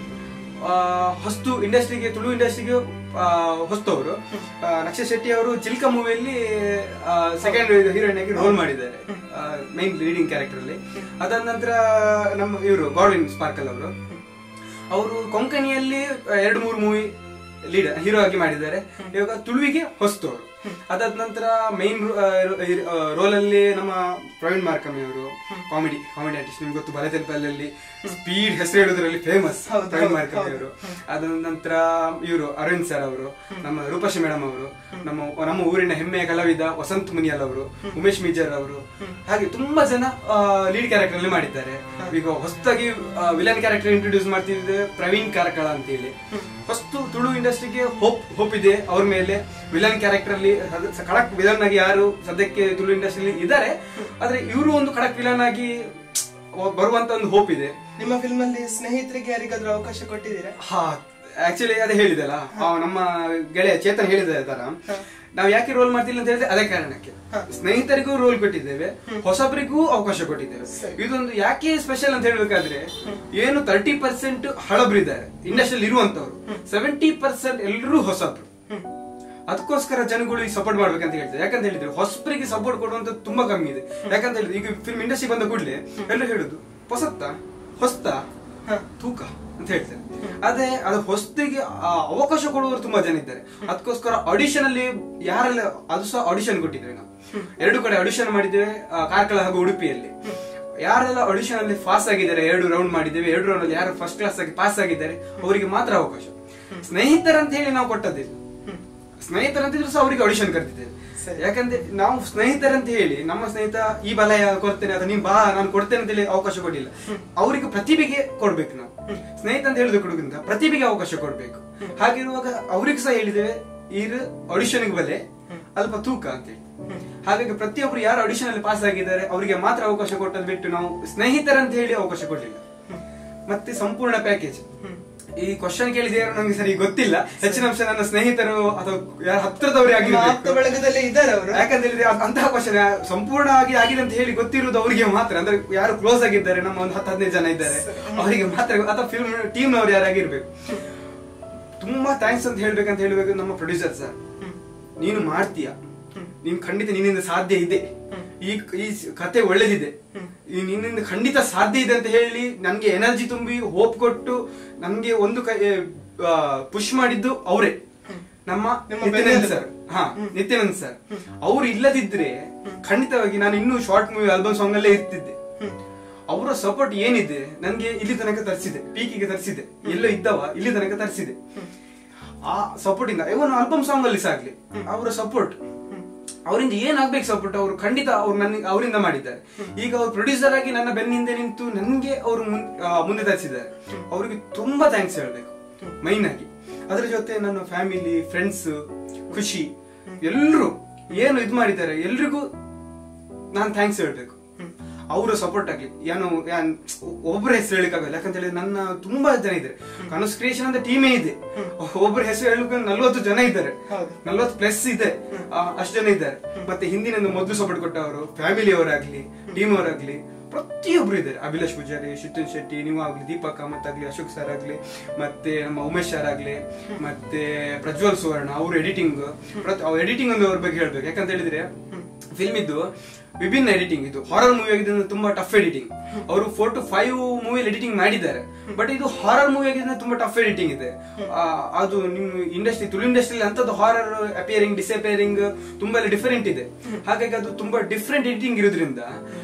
ಹೊಸ್ತು ಇಂಡಸ್ಟ್ರಿಗೆ, ತುಳು ಇಂಡಸ್ಟ್ರಿಗೆ ಹೊಸ್ತವರು. ಲಕ್ಷ ಶೆಟ್ಟಿ ಅವರು ಚಿಲ್ಕ ಮೂವಿಯಲ್ಲಿ ಸೆಕೆಂಡ್ ಹೀರೋಯಿನ್ ಆಗಿ ರೋಲ್ ಮಾಡಿದ್ದಾರೆ, ಮೈನ್ ಲೀಡಿಂಗ್ ಕ್ಯಾರೆಕ್ಟರ್ ಅಲ್ಲಿ. ಅದಾದ ನಂತರ ನಮ್ಮ ಇವರು ಗಾರ್ಡಿನ್ ಸ್ಪಾರ್ಕಲ್ ಅವರು ಕೊಂಕಣಿಯಲ್ಲಿ 2-3 ಮೂವಿ ಲೀಡ್ ಹೀರೋ ಆಗಿ ಮಾಡಿದ್ದಾರೆ. ಇವಾಗ ತುಳುವಿಗೆ ಹೊಸ್ತವರು. ಅದಾದ ನಂತರ ಮೈನ್ ರೋಲ್ ಅಲ್ಲಿ ನಮ್ಮ ಪ್ರವೀಣ್ ಮಾರ್ಕಮಿ ಅವರು, ಕಾಮಿಡಿ ಆರ್ಟಿಸ್ಟ್. ನಿಮ್ಗೆ ಗೊತ್ತು, ಬಲೆ ತೆಲುಪಲ್ಲಿ ಸ್ಪೀಡ್ ಹೆಸರು ಹೇಳೋದ್ರಲ್ಲಿ ಫೇಮಸ್ ಪ್ರವೀಣ್ ಮಾರ್ಕಮಿ ಅವರು. ಅದಾದ ನಂತರ ಇವರು ಅರವಿಂದ್ ಸರ್ ಅವರು, ನಮ್ಮ ರೂಪಶ್ರೀ ಮೇಡಮ್ ಅವರು, ನಮ್ಮ ಊರಿನ ಹೆಮ್ಮೆಯ ಕಲಾವಿದ ವಸಂತ್ ಮುನಿಯಲ್ ಅವರು, ಉಮೇಶ್ ಮಿಜರ್ ಅವರು, ಹಾಗೆ ತುಂಬಾ ಜನ ಲೀಡ್ ಕ್ಯಾರೆಕ್ಟರ್ ಅಲ್ಲಿ ಮಾಡಿದ್ದಾರೆ. ಈಗ ಹೊಸದಾಗಿ ವಿಲನ್ ಕ್ಯಾರೆಕ್ಟರ್ ಇಂಟ್ರೊಡ್ಯೂಸ್ ಮಾಡ್ತಿದ್ದೆ ಪ್ರವೀಣ್ ಕಾರ್ಕಳ ಅಂತ ಹೇಳಿ. ಫಸ್ಟ್ ತುಳು ಇಂಡಸ್ಟ್ರಿಗೆ ಹೋಪ್ ಇದೆ ಅವ್ರ ಮೇಲೆ. ವಿಲನ್ ಕ್ಯಾರೆಕ್ಟರ್ ಅಲ್ಲಿ ಖಡಕ್ ವಿಲನ್ ಆಗಿ ಯಾರು ಸದ್ಯಕ್ಕೆ ತುಳು ಇಂಡಸ್ಟ್ರಿ ಇದ್ದಾರೆ, ಆದ್ರೆ ಇವರು ಒಂದು ಖಡಕ್ ವಿಲನ್ ಆಗಿ ಬರುವಂತ ಒಂದು ಹೋಪ್ ಇದೆ. ನಿಮ್ಮ ಫಿಲ್ಮ್ ಅಲ್ಲಿ ಸ್ನೇಹಿತರಿಗೆ ಯಾರಿಗಾದ್ರೂ ಅವಕಾಶ ಕೊಟ್ಟಿದ್ದೀರಾ? ಹಾ, ಆಕ್ಚುಲಿ ಅದೇ ಹೇಳಿದಲ್ಲ, ನಮ್ಮ ಗೆಳೆಯ ಚೇತನ್ ಹೇಳಿದ ತರ ನಾವ್ ಯಾಕೆ ರೋಲ್ ಮಾಡ್ತಿಲ್ಲ ಅಂತ ಹೇಳಿದ್ರೆ ಅದೇ ಕಾರಣಕ್ಕೆ. ಸ್ನೇಹಿತರಿಗೂ ರೋಲ್ ಕೊಟ್ಟಿದ್ದೇವೆ, ಹೊಸಬರಿಗೂ ಅವಕಾಶ ಕೊಟ್ಟಿದ್ದೇವೆ. ಇದೊಂದು ಯಾಕೆ ಸ್ಪೆಷಲ್ ಅಂತ ಹೇಳ್ಬೇಕಾದ್ರೆ, ಏನು 30% ಹಳಬ್ರಿದ್ದಾರೆ ಇಂಡಸ್ಟ್ರಿಯಲ್ಲಿ ಇರುವಂತವ್ರು, 70% ಎಲ್ಲರೂ ಹೊಸಬ್ರು. ಅದಕ್ಕೋಸ್ಕರ ಜನಗಳು ಈ ಸಪೋರ್ಟ್ ಮಾಡ್ಬೇಕಂತ ಹೇಳ್ತಾರೆ. ಯಾಕಂತ ಹೇಳಿದ್ರೆ ಹೊಸಬರಿಗೆ ಸಪೋರ್ಟ್ ಕೊಡುವಂತ ತುಂಬಾ ಕಮ್ಮಿ ಇದೆ. ಯಾಕಂತ ಹೇಳಿದ್ರೆ ಈಗ ಫಿಲ್ಮ್ ಇಂಡಸ್ಟ್ರಿ ಬಂದ ಕೂಡಲೇ ಎಲ್ಲರೂ ಹೇಳುದು ಹೊಸ್ತ ತೂಕ ಅಂತ ಹೇಳ್ತಾರೆ. ಅದೇ ಅದು ಹೊಸದಿಗೆ ಅವಕಾಶ ಕೊಡುವವರು ತುಂಬಾ ಜನ ಇದ್ದಾರೆ. ಅದಕ್ಕೋಸ್ಕರ ಆಡಿಷನ್ ಅಲ್ಲಿ ಯಾರೆಲ್ಲ, ಅದು ಸಹ ಆಡಿಷನ್ ಕೊಟ್ಟಿದ್ದೇವೆ ನಾವು. 2 ಕಡೆ ಆಡಿಷನ್ ಮಾಡಿದ್ದೇವೆ, ಕಾರ್ಕಳ ಹಾಗೂ ಉಡುಪಿಯಲ್ಲಿ. ಯಾರೆಲ್ಲ ಆಡಿಷನ್ ಅಲ್ಲಿ ಪಾಸ್ ಆಗಿದ್ದಾರೆ, 2 ರೌಂಡ್ ಮಾಡಿದ್ದೇವೆ. 2 ರೌಂಡ್ ಅಲ್ಲಿ ಯಾರು ಫಸ್ಟ್ ಕ್ಲಾಸ್ ಆಗಿ ಪಾಸ್ ಆಗಿದ್ದಾರೆ ಅವರಿಗೆ ಮಾತ್ರ ಅವಕಾಶ. ಸ್ನೇಹಿತರಂತ ಹೇಳಿ ನಾವು ಕೊಟ್ಟದಿಲ್ಲ. ಸ್ನೇಹಿತರಂತಿದ್ರು ಸಹ ಅವರಿಗೆ ಆಡಿಷನ್ ಕರ್ತಿದ್ದೇವೆ. ಯಾಕಂದ್ರೆ ನಾವು ಸ್ನೇಹಿತರಂತ ಹೇಳಿ ನಮ್ಮ ಸ್ನೇಹಿತ ಈ ಬಲಯ ಕೊಡ್ತೇನೆ ಅಥವಾ ನೀನ್ ಬಾ ನಾನು ಕೊಡ್ತೇನೆ ಅಂತ ಹೇಳಿ ಅವಕಾಶ ಕೊಡಿಲ್ಲ. ಅವರಿಗೆ ಪ್ರತಿಭೆಗೆ ಕೊಡ್ಬೇಕು. ನಾವು ಸ್ನೇಹಿತ ಅಂತ ಹೇಳಿದ ಕೊಡುಗಿಂತ ಪ್ರತಿಭೆಗೆ ಅವಕಾಶ ಕೊಡ್ಬೇಕು. ಹಾಗಿರುವಾಗ ಅವ್ರಿಗೆ ಸಹ ಹೇಳಿದ್ದೇವೆ, ಇದು ಆಡಿಷನ್ಗೆ ಬಲೆ ಅಲ್ಪ ತೂಕ ಅಂತ ಹೇಳಿ. ಹಾಗಾಗಿ ಪ್ರತಿಯೊಬ್ರು ಯಾರು ಆಡಿಷನ್ ಅಲ್ಲಿ ಪಾಸ್ ಆಗಿದ್ದಾರೆ ಅವರಿಗೆ ಮಾತ್ರ ಅವಕಾಶ ಕೊಟ್ಟದ್ ಬಿಟ್ಟು ನಾವು ಸ್ನೇಹಿತರಂತ ಹೇಳಿ ಅವಕಾಶ ಕೊಡ್ಲಿಲ್ಲ. ಮತ್ತೆ ಸಂಪೂರ್ಣ ಪ್ಯಾಕೇಜ್. ಈ ಕ್ವಶನ್ ಕೇಳಿದ ನಂಗೆ ಸರಿ ಗೊತ್ತಿಲ್ಲ. ಹೆಚ್ಚಿನ ಅಂಶ ನನ್ನ ಸ್ನೇಹಿತರು ಅಥವಾ ಯಾರು ಹತ್ರದವರೇ ಇದ್ದಾರೆ ಅವರು. ಯಾಕಂತ ಹೇಳಿದ್ರೆ ಅಂತಹ ಕ್ವಶನ್ ಸಂಪೂರ್ಣ ಆಗಿದೆ ಅಂತ ಹೇಳಿ ಗೊತ್ತಿರುವುದು ಅವರಿಗೆ ಮಾತ್ರ. ಅಂದ್ರೆ ಯಾರು ಕ್ಲೋಸ್ ಆಗಿದ್ದಾರೆ, ನಮ್ಮ ಒಂದು 10-15 ಜನ ಇದ್ದಾರೆ, ಅವರಿಗೆ ಮಾತ್ರ. ಅಥವಾ ಫಿಲ್ಮ್ ಟೀಮ್ ನವರು ಯಾರಾಗಿರ್ಬೇಕು. ತುಂಬಾ ಥ್ಯಾಂಕ್ಸ್ ಅಂತ ಹೇಳ್ಬೇಕು ನಮ್ಮ ಪ್ರೊಡ್ಯೂಸರ್ ಸರ್. ನೀನು ಮಾಡ್ತೀಯ, ನೀನ್ ಖಂಡಿತ ನಿನ್ನಿಂದ ಸಾಧ್ಯ ಇದೆ, ಈ ಕತೆ ಒಳ್ಳೇದಿದೆ, ನಿನ್ನಿಂದ ಖಂಡಿತ ಸಾಧ್ಯ ಇದೆ ಅಂತ ಹೇಳಿ ನನ್ಗೆ ಎನರ್ಜಿ ತುಂಬಿ ಹೋಪ್ ಕೊಟ್ಟು ನನ್ಗೆ ಒಂದು ಪುಷ್ ಮಾಡಿದ್ದು ಅವರೇ, ನಮ್ಮ ನಿತ್ಯಾನಂದ್ ಸರ್. ನಿತ್ಯಾನಂದ್ ಸರ್ ಅವ್ರು ಇಲ್ಲದಿದ್ರೆ ಖಂಡಿತವಾಗಿ ನಾನು ಇನ್ನೂ ಶಾರ್ಟ್ ಮೂವಿ ಆಲ್ಬಮ್ ಸಾಂಗ್ ಅಲ್ಲೇ ಇರ್ತಿದ್ದೆ. ಅವರ ಸಪೋರ್ಟ್ ಏನಿದೆ ನನ್ಗೆ ಇಲ್ಲಿ ತನಕ ತರಿಸಿದೆ, ಪೀಕಿಗೆ ತರಿಸಿದೆ, ಎಲ್ಲೋ ಇದ್ದವ ಇಲ್ಲಿ ತನಕ ತರಿಸಿದೆ. ಆ ಸಪೋರ್ಟ್ ಇಂದ ಇವನ್ ಆಲ್ಬಮ್ ಸಾಂಗ್ ಅಲ್ಲಿ ಸಾಗ್ಲಿ ಅವರ ಸಪೋರ್ಟ್, ಅವರಿಂದ ಏನಾಗ್ಬೇಕು ಸಪೋರ್ಟ್ ಅವರು ಖಂಡಿತ ಅವರಿಂದ ಮಾಡಿದ್ದಾರೆ. ಈಗ ಅವ್ರು ಪ್ರೊಡ್ಯೂಸರ್ ಆಗಿ ನನ್ನ ಬೆನ್ನಿಂದ ನಿಂತು ನನ್ಗೆ ಅವರು ಮುಂದೆ ತರಿಸಿದ್ದಾರೆ. ಅವರಿಗೆ ತುಂಬಾ ಥ್ಯಾಂಕ್ಸ್ ಹೇಳ್ಬೇಕು ಮೈನ್ ಆಗಿ. ಅದ್ರ ಜೊತೆ ನನ್ನ ಫ್ಯಾಮಿಲಿ, ಫ್ರೆಂಡ್ಸ್, ಖುಷಿ ಎಲ್ರು ಏನು ಇದ್ ಮಾಡಿದ್ದಾರೆ ಎಲ್ರಿಗೂ ನಾನು ಥ್ಯಾಂಕ್ಸ್ ಹೇಳ್ಬೇಕು. ಅವರ ಸಪೋರ್ಟ್ ಆಗಿ ಒಬ್ಬರ ಹೆಸರು ಹೇಳಿಕಾಗಲ್ಲ. ಯಾಕಂತ ಹೇಳಿದ್ರೆ ನನ್ನ ತುಂಬಾ ಜನ ಇದ್ದಾರೆ. ಕನಸ್ ಕ್ರಿಯೇಷನ್ ಅಂತ ಟೀಮೇ ಇದೆ. ಒಬ್ಬರ ಹೆಸರು ಹೇಳಬೇಕು 40 ಜನ ಇದ್ದಾರೆ, 40+ ಇದೆ, ಅಷ್ಟು ಜನ ಇದ್ದಾರೆ. ಮತ್ತೆ ಹಿಂದಿನ ಮೊದಲು ಸಪೋರ್ಟ್ ಕೊಟ್ಟವರು, ಫ್ಯಾಮಿಲಿ ಅವರಾಗ್ಲಿ, ಟೀಮ್ ಅವರಾಗ್ಲಿ, ಪ್ರತಿಯೊಬ್ರು ಇದ್ದಾರೆ. ಅಭಿಲಾಷ್ ಪೂಜಾರಿ, ಶಿತನ್ ಶೆಟ್ಟಿ, ನೀವು ಆಗ್ಲಿ, ದೀಪಕ್ ಕಾಮತ್ ಆಗ್ಲಿ, ಅಶೋಕ್ ಸರ್ ಆಗ್ಲಿ, ಮತ್ತೆ ನಮ್ಮ ಉಮೇಶ್ ಸರ್ ಆಗ್ಲಿ, ಮತ್ತೆ ಪ್ರಜ್ವಲ್ ಸುವರ್ಣ, ಅವ್ರ ಎಡಿಟಿಂಗ್ ಒಂದು ಅವ್ರ ಬಗ್ಗೆ ಹೇಳ್ಬೇಕು. ಯಾಕಂತ ಹೇಳಿದ್ರೆ ಫಿಲ್ಮ್ ಇದ್ದು ವಿಭಿನ್ನ ಎಡಿಟಿಂಗ್. ಇದು ಹಾರರ್ ಮೂವಿ ಆಗಿದೆ, ತುಂಬಾ ಟಫ್ ಎಡಿಟಿಂಗ್. ಅವರು 4 to 5 ಮೂವಿ ಎಡಿಟಿಂಗ್ ಮಾಡಿದ್ದಾರೆ. ಬಟ್ ಇದು ಹಾರರ್ ಮೂವಿ ಆಗಿದೆ, ತುಂಬಾ ಟಫ್ ಎಡಿಟಿಂಗ್ ಇದೆ. ಅದು ನಿಮ್ ಇಂಡಸ್ಟ್ರಿ, ತುಳು ಇಂಡಸ್ಟ್ರಿ ಅಂತದ್ದು ಹಾರರ್ ಅಪಿಯರಿಂಗ್, ಡಿಸಪಿಯರಿಂಗ್ ತುಂಬಾ ಡಿಫರೆಂಟ್ ಇದೆ. ಹಾಗಾಗಿ ಅದು ತುಂಬಾ ಡಿಫ್ರೆಂಟ್ ಎಡಿಟಿಂಗ್ ಇರೋದ್ರಿಂದ,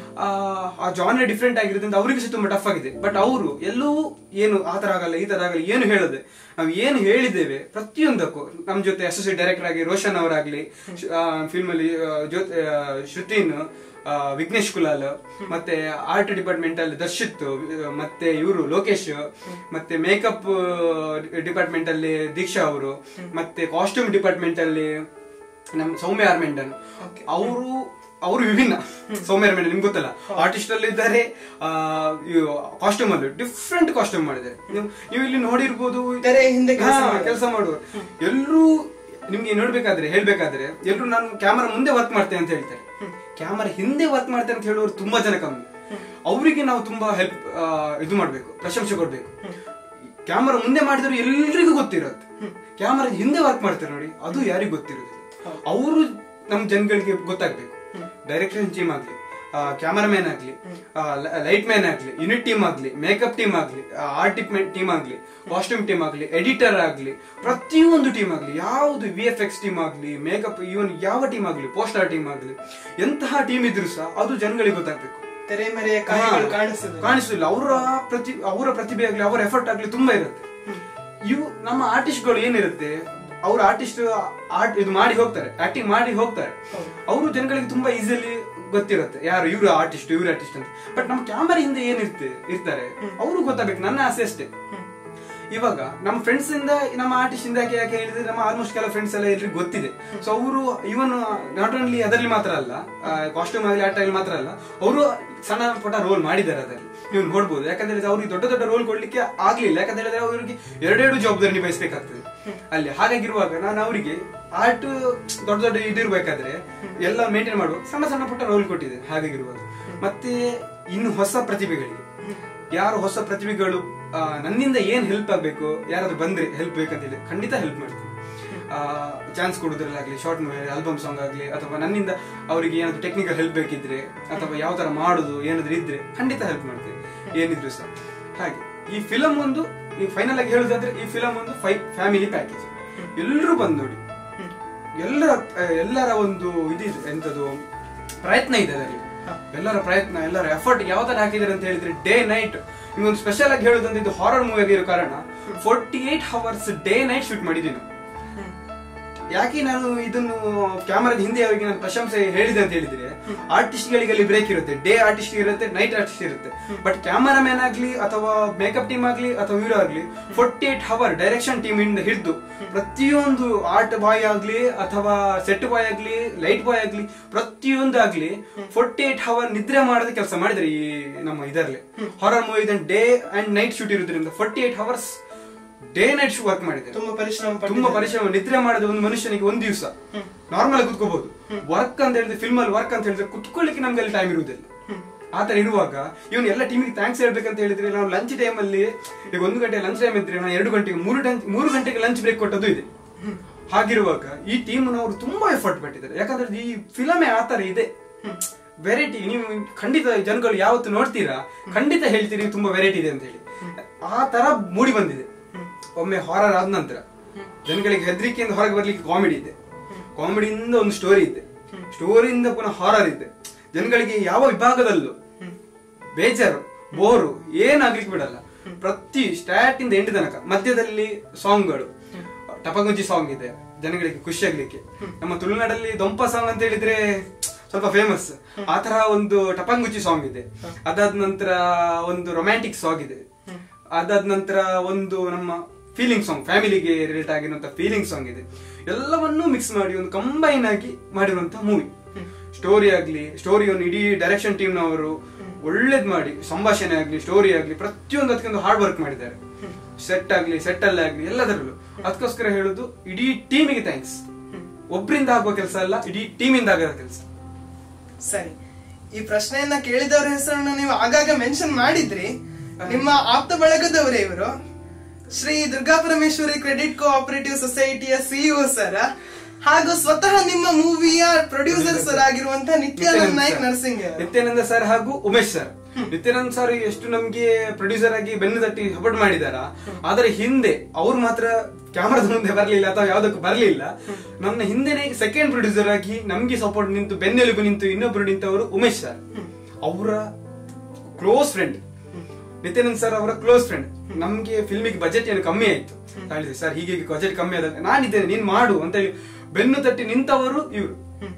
ಆ ಜಾನರ್ ಡಿಫ್ರೆಂಟ್ ಆಗಿರೋದ್ರಿಂದ ಅವರಿಗೆ ಸಹ ತುಂಬಾ ಟಫ್ ಆಗಿದೆ. ಬಟ್ ಅವರು ಎಲ್ಲವೂ ಏನು ಆ ತರ ಆಗಲ್ಲ, ಈ ತರ ಆಗಲ್ಲ ಏನು ಹೇಳದೆ, ನಾವು ಏನು ಹೇಳಿದ್ದೇವೆ ಪ್ರತಿಯೊಂದಕ್ಕೂ ನಮ್ ಜೊತೆ ಅಸೋಸಿಯೇಟ್ ಡೈರೆಕ್ಟರ್ ಆಗಿ ರೋಷನ್ ಅವರಾಗ್ಲಿ, ಫಿಲ್ಮ್ ಅಲ್ಲಿ ಶ್ರುತಿನ್, ವಿಘ್ನೇಶ್ ಕುಲಾಲ್, ಮತ್ತೆ ಆರ್ಟ್ ಡಿಪಾರ್ಟ್ಮೆಂಟ್ ಅಲ್ಲಿ ದರ್ಶಿತ್, ಮತ್ತೆ ಇವರು ಲೋಕೇಶ್, ಮತ್ತೆ ಮೇಕಪ್ ಡಿಪಾರ್ಟ್ಮೆಂಟ್ ಅಲ್ಲಿ ದೀಕ್ಷಾ ಅವರು, ಮತ್ತೆ ಕಾಸ್ಟ್ಯೂಮ್ ಡಿಪಾರ್ಟ್ಮೆಂಟ್ ಅಲ್ಲಿ ನಮ್ ಸೌಮ್ಯ ಆರ್ಮೆಂಡನ್. ಅವರು ವಿಭಿನ್ನ. ಸೌಮ್ಯ ಆರ್ಮೆಂಡನ್ ನಿಮ್ಗೆ ಗೊತ್ತಲ್ಲ, ಆರ್ಟಿಸ್ಟ್ ಅಲ್ಲಿ ಇದ್ದಾರೆ, ಕಾಸ್ಟ್ಯೂಮ್ ಅಲ್ಲಿ ಡಿಫ್ರೆಂಟ್ ಕಾಸ್ಟ್ಯೂಮ್ ಮಾಡಿದ್ದಾರೆ. ನೀವು ಇಲ್ಲಿ ನೋಡಿರ್ಬೋದು, ಹಿಂದೆ ಕೆಲಸ ಮಾಡುವ ಎಲ್ಲರೂ ನಿಮ್ಗೆ ಹೇಳ್ಬೇಕಾದ್ರೆ ಎಲ್ರು ನಾನು ಕ್ಯಾಮರಾ ಮುಂದೆ ವರ್ಕ್ ಮಾಡ್ತೇನೆ ಅಂತ ಹೇಳ್ತಾರೆ. ಕ್ಯಾಮರಾ ಹಿಂದೆ ವರ್ಕ್ ಮಾಡ್ತೇನೆ ಅಂತ ಹೇಳುವವರು ತುಂಬಾ ಜನ ಕಮ್ಮಿ. ಅವರಿಗೆ ನಾವು ತುಂಬಾ ಹೆಲ್ಪ್ ಇದು ಮಾಡ್ಬೇಕು, ಪ್ರಶಂಸೆ ಕೊಡ್ಬೇಕು. ಕ್ಯಾಮರಾ ಮುಂದೆ ಮಾಡಿದ್ರು ಎಲ್ರಿಗೂ ಗೊತ್ತಿರೋದು, ಕ್ಯಾಮರಾ ಹಿಂದೆ ವರ್ಕ್ ಮಾಡ್ತಾರೆ ನೋಡಿ, ಅದು ಯಾರಿಗೂ ಗೊತ್ತಿರೋದಿಲ್ಲ. ಅವರು ನಮ್ ಜನಗಳಿಗೆ ಗೊತ್ತಾಗ್ಬೇಕು. ಡೈರೆಕ್ಷನ್ ಟೀಮ್ ಆಗ್ಲಿ ಕ್ಯಾಮರಾಮ್ಯಾನ್ ಆಗ್ಲಿ, ಲೈಟ್ ಮ್ಯಾನ್ ಆಗ್ಲಿ, ಯೂನಿಟ್ ಟೀಮ್ ಆಗ್ಲಿ, ಮೇಕಪ್ ಟೀಮ್ ಆಗ್ಲಿ, ಆರ್ಟ್ ಟೀಮ್ ಆಗ್ಲಿ, ಕಾಸ್ಟ್ಯೂಮ್ ಟೀಮ್ ಆಗ್ಲಿ, ಎಡಿಟರ್ ಆಗ್ಲಿ, ಪ್ರತಿಯೊಂದು ಟೀಮ್ ಆಗ್ಲಿ, ಯಾವ್ದು VFX ಟೀಮ್ ಆಗ್ಲಿ, ಮೇಕಪ್, ಇವನ್ ಯಾವ ಟೀಮ್ ಆಗ್ಲಿ, ಪೋಸ್ಟರ್ ಟೀಮ್ ಆಗ್ಲಿ, ಎಂತಹ ಟೀಮ್ ಇದ್ರು ಸಹ ಅದು ಜನಗಳಿಗೆ ಗೊತ್ತಾಗ್ಬೇಕು. ತೆರೆ ಮರೆಯ ಕಾಣಿಸುದಿಲ್ಲ. ಅವರ ಪ್ರತಿಭೆ ಆಗ್ಲಿ, ಅವರ ಎಫರ್ಟ್ ಆಗ್ಲಿ ತುಂಬಾ ಇರುತ್ತೆ. ಇವು ನಮ್ಮ ಆರ್ಟಿಸ್ಟ್ಗಳು ಏನಿರುತ್ತೆ, ಅವ್ರ ಆರ್ಟಿಸ್ಟ್ ಇದು ಮಾಡಿ ಹೋಗ್ತಾರೆ, ಆಕ್ಟಿಂಗ್ ಮಾಡಿ ಹೋಗ್ತಾರೆ. ಅವರು ಜನಗಳಿಗೆ ತುಂಬಾ ಈಸಿಲಿ ಗೊತ್ತಿರುತ್ತೆ ಯಾರು ಇವ್ರು ಆರ್ಟಿಸ್ಟ್ ಅಂತ. ಬಟ್ ನಮ್ಮ ಕ್ಯಾಮರಾ ಹಿಂದೆ ಇರ್ತಾರೆ ಅವರು ಗೊತ್ತಾಗಬೇಕು. ನನ್ನ ಆಸೆ ಅಷ್ಟೇ. ಇವಾಗ ನಮ್ಮ ಫ್ರೆಂಡ್ಸ್ ಇಂದ, ನಮ್ಮ ಆರ್ಟಿಸ್ಟ್ ಇಂದ ಯಾಕೆ ಹೇಳಿದ್ರೆ, ನಮ್ಮ ಆಲ್ಮೋಸ್ಟ್ ಕೆಲವು ಫ್ರೆಂಡ್ಸ್ ಎಲ್ಲ ಎಲ್ರಿಗೂ ಗೊತ್ತಿದೆ. ಸೊ ಅವರು ಇವನ್ ನಾಟ್ ಓನ್ಲಿ ಅದರಲ್ಲಿ ಮಾತ್ರ ಅಲ್ಲ, ಕಾಸ್ಟ್ಯೂಮ್ ಆಗಲಿ ಆರ್ಟ್ ಆಗಲಿ ಮಾತ್ರ ಅಲ್ಲ, ಅವರು ಸಣ್ಣ ಪುಟ್ಟ ರೋಲ್ ಮಾಡಿದ್ದಾರೆ ಅದರಲ್ಲಿ. ನೀವು ನೋಡ್ಬೋದು. ಯಾಕಂದ್ರೆ ಅವ್ರಿಗೆ ದೊಡ್ಡ ದೊಡ್ಡ ರೋಲ್ ಕೊಡ್ಲಿಕ್ಕೆ ಆಗ್ಲಿಲ್ಲ. ಯಾಕಂತ ಹೇಳಿದ್ರೆ ಅವ್ರಿಗೆ ಎರಡೆರಡು ಜವಾಬ್ದಾರಿ ನಿಭಾಯಿಸಬೇಕಾಗ್ತದೆ ಅಲ್ಲಿ. ಹಾಗಾಗಿರುವಾಗ ನಾನು ಅವರಿಗೆ ಆರ್ಟ್ ದೊಡ್ಡ ದೊಡ್ಡ ಇದಿರ್ಬೇಕಾದ್ರೆ ಎಲ್ಲ ಮೇಂಟೈನ್ ಮಾಡುವ ಸಣ್ಣ ಸಣ್ಣ ಪುಟ್ಟ ರೋಲ್ ಕೊಟ್ಟಿದೆ. ಹಾಗಾಗಿರುವಾಗ ಮತ್ತೆ ಇನ್ನು ಹೊಸ ಪ್ರತಿಭೆಗಳಿಗೆ, ಯಾರು ಹೊಸ ಪ್ರತಿಭೆಗಳು ನನ್ನಿಂದ ಏನ್ ಹೆಲ್ಪ್ ಆಗ್ಬೇಕು, ಯಾರಾದ್ರೂ ಬಂದ್ರೆ ಹೆಲ್ಪ್ ಬೇಕಂತ ಹೇಳಿ ಖಂಡಿತ ಹೆಲ್ಪ್ ಮಾಡ್ತೀನಿ. ಚಾನ್ಸ್ ಕೊಡುದ್ರಲ್ಲಾಗ್ಲಿ, ಶಾರ್ಟ್ ಮೂವಿ, ಆಲ್ಬಮ್ ಸಾಂಗ್ ಆಗ್ಲಿ, ಅಥವಾ ನನ್ನಿಂದ ಅವರಿಗೆ ಏನಾದ್ರು ಟೆಕ್ನಿಕಲ್ ಹೆಲ್ಪ್ ಬೇಕಿದ್ರೆ, ಅಥವಾ ಯಾವ ತರ ಮಾಡುದು ಏನಾದ್ರು ಇದ್ರೆ ಖಂಡಿತ ಹೆಲ್ಪ್ ಮಾಡ್ತೀನಿ ಏನಿದ್ರು ಸಹ. ಹಾಗೆ ಈ ಫಿಲಂ ಒಂದು, ಈ ಫೈನಲ್ ಆಗಿ ಹೇಳುದಾದ್ರೆ, ಈ ಫಿಲಂ ಒಂದು ಫ್ಯಾಮಿಲಿ ಪ್ಯಾಕೇಜ್. ಎಲ್ಲರೂ ಬಂದು ನೋಡಿ. ಎಲ್ಲರ ಒಂದು ಇದಿದೆ, ಎಂತದು ಪ್ರಯತ್ನ ಇದೆ ಅದರಲ್ಲಿ. ಎಲ್ಲರ ಪ್ರಯತ್ನ, ಎಲ್ಲರ ಎಫರ್ಟ್ ಯಾವ ತರ ಹಾಕಿದ್ದಾರೆ ಅಂತ ಹೇಳಿದ್ರೆ, ಡೇ ನೈಟ್. ನಿಮ್ಗೊಂದು ಸ್ಪೆಷಲ್ ಆಗಿ ಹೇಳುದಂದ್ರೆ, ಇದು ಹಾರರ್ ಮೂವಿ ಆಗಿರೋ ಕಾರಣ 48 hours ಡೇ ನೈಟ್ ಶೂಟ್ ಮಾಡಿದ್ದೀನಿ. ಯಾಕೆ ನಾನು ಇದನ್ನು ಕ್ಯಾಮರಾದ ಹಿಂದೆ ಅವರಿಗೆ ನಾನು ಪ್ರಶಂಸೆ ಹೇಳಿದೆ ಅಂತ ಹೇಳಿದ್ರೆ, ಆರ್ಟಿಸ್ಟ್ ಗಳಿಗೆ ಬ್ರೇಕ್ ಇರುತ್ತೆ, ಡೇ ಆರ್ಟಿಸ್ಟ್ ಇರುತ್ತೆ, ನೈಟ್ ಆರ್ಟಿಸ್ಟ್ ಇರುತ್ತೆ. ಬಟ್ ಕ್ಯಾಮರಾಮ್ಯಾನ್ ಆಗ್ಲಿ, ಅಥವಾ ಮೇಕಪ್ ಟೀಮ್ ಆಗ್ಲಿ, ಅಥವಾ ಹೀರೋ ಆಗ್ಲಿ, 48 hour ಡೈರೆಕ್ಷನ್ ಟೀಮ್ ಇಂದ ಹಿಡಿದು ಪ್ರತಿಯೊಂದು ಆರ್ಟ್ ಬಾಯ್ ಆಗ್ಲಿ, ಅಥವಾ ಸೆಟ್ ಬಾಯ್ ಆಗ್ಲಿ, ಲೈಟ್ ಬಾಯ್ ಆಗ್ಲಿ, ಪ್ರತಿಯೊಂದು ಆಗ್ಲಿ 48 hour ನಿದ್ರೆ ಮಾಡದ ಕೆಲಸ ಮಾಡಿದ್ರೆ ಈ ನಮ್ಮ ಇದರಲ್ಲಿ. Horror movie day and night shoot ಇರೋದ್ರಿಂದ 48 hours ಡೇ ನೈಟ್ ವರ್ಕ್ ಮಾಡಿದೆ. ತುಂಬಾ ಪರಿಶ್ರಮ. ನಿದ್ರೆ ಮಾಡಿದ ಒಂದು ಮನುಷ್ಯನಿಗೆ ಒಂದು ದಿವಸ ನಾರ್ಮಲ್ ಆಗಿ ಕುತ್ಕೋಬಹುದು. ವರ್ಕ್ ಅಂತ ಹೇಳಿದ್ರೆ, ಫಿಲ್ಮ್ ಅಲ್ಲಿ ವರ್ಕ್ ಅಂತ ಹೇಳಿದ್ರೆ ಕುತ್ಕೊಳ್ಳಿಕ್ಕೆ ನಮ್ಗೆ ಅಲ್ಲಿ ಟೈಮ್ ಇರುವುದಿಲ್ಲ. ಆತರ ಇರುವಾಗ ಇವನ್ ಎಲ್ಲ ಟೀಮಿಗೆ ಥ್ಯಾಂಕ್ಸ್ ಹೇಳ್ಬೇಕಂತ ಹೇಳಿದ್ರೆ, ನಾವು ಲಂಚ್ ಟೈಮ್ ಅಲ್ಲಿ ಈಗ 1 ಗಂಟೆ ಲಂಚ್ ಟೈಮ್ ಇದ್ರೆ, ನಾವು 2 ಗಂಟೆಗೆ 3 ಗಂಟೆಗೆ ಲಂಚ್ ಬ್ರೇಕ್ ಕೊಟ್ಟದ್ದು ಇದೆ. ಹಾಗಿರುವಾಗ ಈ ಟೀಮ್ ನವರು ತುಂಬಾ ಎಫರ್ಟ್ ಪಟ್ಟಿದ್ದಾರೆ. ಯಾಕಂದ್ರೆ ಈ ಫಿಲಮೇ ಆತರ ಇದೆ, ವೆರೈಟಿ. ನೀವು ಖಂಡಿತ ಜನಗಳು ಯಾವತ್ತು ನೋಡ್ತೀರಾ ಖಂಡಿತ ಹೇಳ್ತೀರಿ ತುಂಬಾ ವೆರೈಟಿ ಇದೆ ಅಂತ ಹೇಳಿ. ಆ ತರ ಮೂಡಿ ಬಂದಿದೆ. ಒಮ್ಮೆ ಹಾರರ್ ಆದ ನಂತರ ಜನಗಳಿಗೆ ಹೆದರಿಕೆಯಿಂದ ಹೊರಗೆ ಬರ್ಲಿಕ್ಕೆ ಕಾಮಿಡಿ ಇದೆ, ಕಾಮಿಡಿಯಿಂದ ಒಂದು ಸ್ಟೋರಿ ಇದೆ, ಸ್ಟೋರಿಯಿಂದ ಪುನಃ ಹಾರರ್ ಇದೆ. ಜನಗಳಿಗೆ ಯಾವ ವಿಭಾಗದಲ್ಲೂ ಬೇಜಾರು, ಬೋರು ಏನಾಗ್ಲಿಕ್ಕೆ ಬಿಡಲ್ಲ. ಪ್ರತಿ ಸ್ಟಾರ್ಟ್ ಇಂದ ಎಂಡ್ ತನಕ. ಮಧ್ಯದಲ್ಲಿ ಸಾಂಗ್ಗಳು, ಟಪಗುಂಜಿ ಸಾಂಗ್ ಇದೆ ಜನಗಳಿಗೆ ಖುಷಿ ಆಗ್ಲಿಕ್ಕೆ. ನಮ್ಮ ತುಳುನಾಡಲ್ಲಿ ದೊಂಪ ಸಾಂಗ್ ಅಂತ ಹೇಳಿದ್ರೆ ಸ್ವಲ್ಪ ಫೇಮಸ್. ಆತರ ಒಂದು ಟಪಂಗುಚ್ಚಿ ಸಾಂಗ್ ಇದೆ. ಅದಾದ ನಂತರ ಒಂದು ರೊಮ್ಯಾಂಟಿಕ್ ಸಾಂಗ್ ಇದೆ. ಅದಾದ ನಂತರ ಒಂದು ನಮ್ಮ ಫೀಲಿಂಗ್ ಸಾಂಗ್, ಫ್ಯಾಮಿಲಿಗೆ ರಿಲೇಟ್ ಆಗಿರುವಂತಹ ಫೀಲಿಂಗ್ ಸಾಂಗ್ ಇದೆ. ಎಲ್ಲವನ್ನೂ ಮಿಕ್ಸ್ ಮಾಡಿ ಒಂದು ಕಂಬೈನ್ ಆಗಿ ಮಾಡಿರುವಂತಹ ಮೂವಿ. ಸ್ಟೋರಿ ಆಗ್ಲಿ, ಸ್ಟೋರಿಯನ್ನು ಇಡೀ ಡೈರೆಕ್ಷನ್ ಟೀಮ್ ನವರು ಒಳ್ಳೇದ್ ಮಾಡಿ, ಸಂಭಾಷಣೆ ಆಗ್ಲಿ, ಸ್ಟೋರಿ ಆಗ್ಲಿ, ಪ್ರತಿಯೊಂದು ಅದಕ್ಕೊಂದು ಹಾರ್ಡ್ ವರ್ಕ್ ಮಾಡಿದ್ದಾರೆ. ಸೆಟ್ ಆಗ್ಲಿ, ಸೆಟ್ಟಲ್ ಆಗ್ಲಿ, ಎಲ್ಲದರಲ್ಲೂ. ಅದಕ್ಕೋಸ್ಕರ ಹೇಳುದು ಇಡೀ ಟೀಮಿಗೆ ಥ್ಯಾಂಕ್ಸ್. ಒಬ್ಬರಿಂದ ಆಗುವ ಕೆಲಸ ಅಲ್ಲ, ಇಡೀ ಟೀಮಿಂದ ಆಗೋ ಕೆಲಸ. ಸರಿ, ಈ ಪ್ರಶ್ನೆಯನ್ನ ಕೇಳಿದವರ ಹೆಸರನ್ನು ನೀವು ಆಗಾಗ ಮೆನ್ಷನ್ ಮಾಡಿದ್ರಿ. ನಿಮ್ಮ ಆಪ್ತ ಬಳಗದವರೇ ಇವರು, ಶ್ರೀ ದುರ್ಗಾ ಪರಮೇಶ್ವರಿ ಕ್ರೆಡಿಟ್ ಕೋಆಪರೇಟಿವ್ ಸೊಸೈಟಿಯ CEO ಸರ್, ಹಾಗೂ ಸ್ವತಃ ನಿಮ್ಮ ಮೂವಿಯ ಪ್ರೊಡ್ಯೂಸರ್ ಸರ್ ಆಗಿರುವಂತಹ ನಿತ್ಯಾನಂದ ನಾಯ್ಕ್ ನರ್ಸಿಂಗ್. ನಿತ್ಯಾನಂದ ಸರ್ ಹಾಗೂ ಉಮೇಶ್ ಸರ್. ನಿತ್ಯಾನಂದ ಸರ್ ಎಷ್ಟು ನಮ್ಗೆ ಪ್ರೊಡ್ಯೂಸರ್ ಆಗಿ ಬೆನ್ನು ತಟ್ಟಿ ಸಪೋರ್ಟ್ ಮಾಡಿದಾರ, ಆದ್ರೆ ಹಿಂದೆ ಅವ್ರು ಮಾತ್ರ ಕ್ಯಾಮರಾದ ಮುಂದೆ ಬರ್ಲಿಲ್ಲ ಅಥವಾ ಯಾವ್ದಕ್ಕೂ ಬರ್ಲಿಲ್ಲ. ನನ್ನ ಹಿಂದೆನೆ ಸೆಕೆಂಡ್ ಪ್ರೊಡ್ಯೂಸರ್ ಆಗಿ ನಮ್ಗೆ ಸಪೋರ್ಟ್ ನಿಂತು, ಬೆನ್ನೆಲುಬು ನಿಂತು ಇನ್ನೊಬ್ರು ನಿಂತವರು ಉಮೇಶ್ ಸರ್. ಅವರ ಕ್ಲೋಸ್ ಫ್ರೆಂಡ್ ನಿತ್ಯಾನಂದ್ ಸರ್, ಅವರ ಕ್ಲೋಸ್ ಫ್ರೆಂಡ್. ನಮ್ಗೆ ಫಿಲ್ಮಿಗೆ ಬಜೆಟ್ ಏನು ಕಮ್ಮಿ ಆಯ್ತು, ಹೇಳಿದೆ ಸರ್ ಹೀಗೆ ಬಜೆಟ್ ಕಮ್ಮಿ ಆದಾಗ ನಾನಿದ್ದೇನೆ, ನೀನ್ ಮಾಡು ಅಂತ ಹೇಳಿ ಬೆನ್ನು ತಟ್ಟಿ ನಿಂತವರು ಇವರು.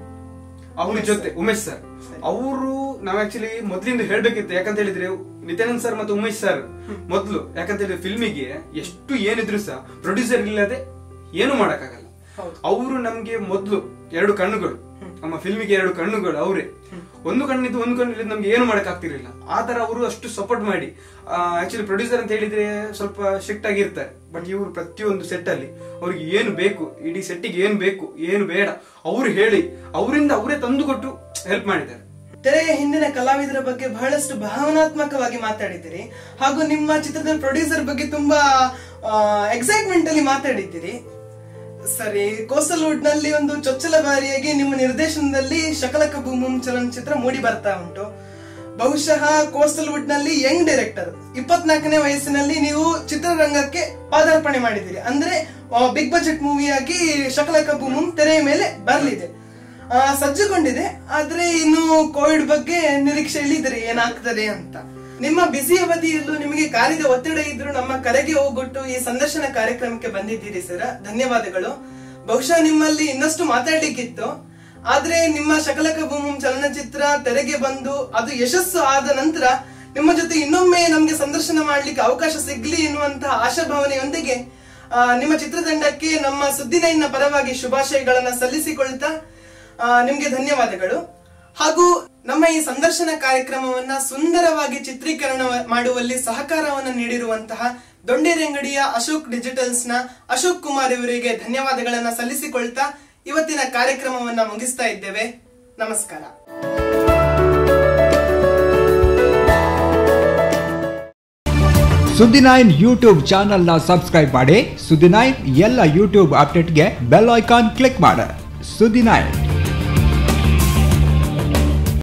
ಅವ್ರ ಜೊತೆ ಉಮೇಶ್ ಸರ್ ಅವರು, ನಾವ್ ಆಕ್ಚುಲಿ ಮೊದ್ಲಿಂದ ಹೇಳ್ಬೇಕಿತ್ತು. ಯಾಕಂತ ಹೇಳಿದ್ರೆ ನಿತ್ಯಾನಂದ್ ಸರ್ ಮತ್ತು ಉಮೇಶ್ ಸರ್ ಮೊದ್ಲು, ಯಾಕಂತ ಹೇಳಿದ್ರೆ ಫಿಲ್ಮಿಗೆ ಎಷ್ಟು ಏನಿದ್ರು ಸಹ ಪ್ರೊಡ್ಯೂಸರ್ ಇಲ್ಲದೆ ಏನು ಮಾಡಕ್ಕಾಗಲ್ಲ. ಅವರು ನಮ್ಗೆ ಮೊದ್ಲು 2 ಕಣ್ಣುಗಳು, ನಮ್ಮ ಫಿಲ್ಮಿಗೆ 2 ಕಣ್ಣುಗಳು ಅವರೇ. ಒಂದು ಕಣ್ಣಿದ್ದು ಒಂದು ಕಣ್ಣಿದ್ದು ನಮ್ಗೆ ಏನು ಮಾಡಕ್ ಆಗ್ತಿರ್ಲಿಲ್ಲ. ಆತರ ಅವರು ಅಷ್ಟು ಸಪೋರ್ಟ್ ಮಾಡಿ. ಆಕ್ಚುಲಿ ಪ್ರೊಡ್ಯೂಸರ್ ಅಂತ ಹೇಳಿದ್ರೆ ಸ್ವಲ್ಪ ಸ್ಟ್ರಿಕ್ಟ್ ಆಗಿರ್ತಾರೆ. ಬಟ್ ಇವರು ಪ್ರತಿಯೊಂದು ಸೆಟ್ ಅಲ್ಲಿ ಅವ್ರಿಗೆ ಏನು ಬೇಕು, ಇಡೀ ಸೆಟ್ಟಿಗೆ ಏನು ಬೇಕು ಏನು ಬೇಡ ಅವ್ರು ಹೇಳಿ ಅವರಿಂದ ಅವರೇ ತಂದು ಕೊಟ್ಟು ಹೆಲ್ಪ್ ಮಾಡಿದ್ದಾರೆ. ತೆರೆಯ ಹಿಂದಿನ ಕಲಾವಿದರ ಬಗ್ಗೆ ಬಹಳಷ್ಟು ಭಾವನಾತ್ಮಕವಾಗಿ ಮಾತಾಡಿದ್ದೀರಿ, ಹಾಗೂ ನಿಮ್ಮ ಚಿತ್ರದ ಪ್ರೊಡ್ಯೂಸರ್ ಬಗ್ಗೆ ತುಂಬಾ ಎಕ್ಸೈಟ್ಮೆಂಟ್ ಅಲ್ಲಿ ಮಾತಾಡಿದ್ದೀರಿ. ಸರಿ, ಕೋಸ್ಟಲ್ವುಡ್ ನಲ್ಲಿ ಒಂದು ಚೊಚ್ಚಲ ಬಾರಿಯಾಗಿ ನಿಮ್ಮ ನಿರ್ದೇಶನದಲ್ಲಿ ಶಕಲಕ ಬೂಮ್ ಚಲನಚಿತ್ರ ಮೂಡಿ ಬರ್ತಾ ಉಂಟು. ಬಹುಶಃ ಕೋಸ್ಟಲ್ವುಡ್ ನಲ್ಲಿ ಯಂಗ್ ಡೈರೆಕ್ಟರ್, 24ನೇ ವಯಸ್ಸಿನಲ್ಲಿ ನೀವು ಚಿತ್ರರಂಗಕ್ಕೆ ಪಾದಾರ್ಪಣೆ ಮಾಡಿದ್ದೀರಿ. ಅಂದ್ರೆ ಬಿಗ್ ಬಜೆಟ್ ಮೂವಿಯಾಗಿ ಶಕಲಕ ಬೂಮ್ ತೆರೆಯ ಮೇಲೆ ಬರಲಿದೆ, ಸಜ್ಜುಗೊಂಡಿದೆ. ಆದ್ರೆ ಇನ್ನು ಕೋವಿಡ್ ಬಗ್ಗೆ ನಿರೀಕ್ಷೆಯಲ್ಲಿ ಇದ್ರಿ ಏನಾಗ್ತದೆ ಅಂತ. ನಿಮ್ಮ ಬಿಸಿ ಅವಧಿಯಲ್ಲೂ ನಿಮಗೆ ಕಾರ್ಯದ ಒತ್ತಡ ಇದ್ರು ನಮ್ಮ ಕರೆಗೆ ಹೋಗ್ಬಿಟ್ಟು ಈ ಸಂದರ್ಶನ ಕಾರ್ಯಕ್ರಮಕ್ಕೆ ಬಂದಿದ್ದೀರಿ ಸರ್, ಧನ್ಯವಾದಗಳು. ಬಹುಶಃ ನಿಮ್ಮಲ್ಲಿ ಇನ್ನಷ್ಟು ಮಾತಾಡ್ಲಿಕ್ಕಿತ್ತು, ಆದ್ರೆ ನಿಮ್ಮ ಶಕಲಕ ಬೂಮ್ ಚಲನಚಿತ್ರ ತೆರೆಗೆ ಬಂದು ಅದು ಯಶಸ್ಸು ಆದ ನಂತರ ನಿಮ್ಮ ಜೊತೆ ಇನ್ನೊಮ್ಮೆ ನಮ್ಗೆ ಸಂದರ್ಶನ ಮಾಡ್ಲಿಕ್ಕೆ ಅವಕಾಶ ಸಿಗ್ಲಿ ಎನ್ನುವಂತಹ ಆಶಾಭಾವನೆಯೊಂದಿಗೆ ನಿಮ್ಮ ಚಿತ್ರತಂಡಕ್ಕೆ ನಮ್ಮ ಸುದ್ದಿ9ನ ಪರವಾಗಿ ಶುಭಾಶಯಗಳನ್ನ ಸಲ್ಲಿಸಿಕೊಳ್ತಾ ನಿಮ್ಗೆ ಧನ್ಯವಾದಗಳು. ಹಾಗೂ ನಮ್ಮ ಈ ಸಂದರ್ಶನ ಕಾರ್ಯಕ್ರಮವನ್ನ ಸುಂದರವಾಗಿ ಚಿತ್ರೀಕರಣ ಮಾಡುವಲ್ಲಿ ಸಹಕಾರವನ್ನು ನೀಡಿರುವಂತಹ ದೊಂಡೇರಂಗಡಿಯ ಅಶೋಕ್ ಡಿಜಿಟಲ್ಸ್ ನ ಅಶೋಕ್ ಕುಮಾರ್ ಇವರಿಗೆ ಧನ್ಯವಾದಗಳನ್ನ ಸಲ್ಲಿಸಿಕೊಳ್ತಾ ಇವತ್ತಿನ ಕಾರ್ಯಕ್ರಮವನ್ನ ಮುಗಿಸ್ತಾ ಇದ್ದೇವೆ. ನಮಸ್ಕಾರ. ಸುದ್ದಿ9 ಯೂಟ್ಯೂಬ್ ಚಾನೆಲ್ ನ ಸಬ್ಸ್ಕ್ರೈಬ್ ಮಾಡಿ. ಸುದ್ದಿ9 ಎಲ್ಲ ಯೂಟ್ಯೂಬ್ ಅಪ್ಡೇಟ್ಗೆ ಬೆಲ್ ಐಕಾನ್ ಕ್ಲಿಕ್ ಮಾಡಿ. ಸುದ್ದಿ9.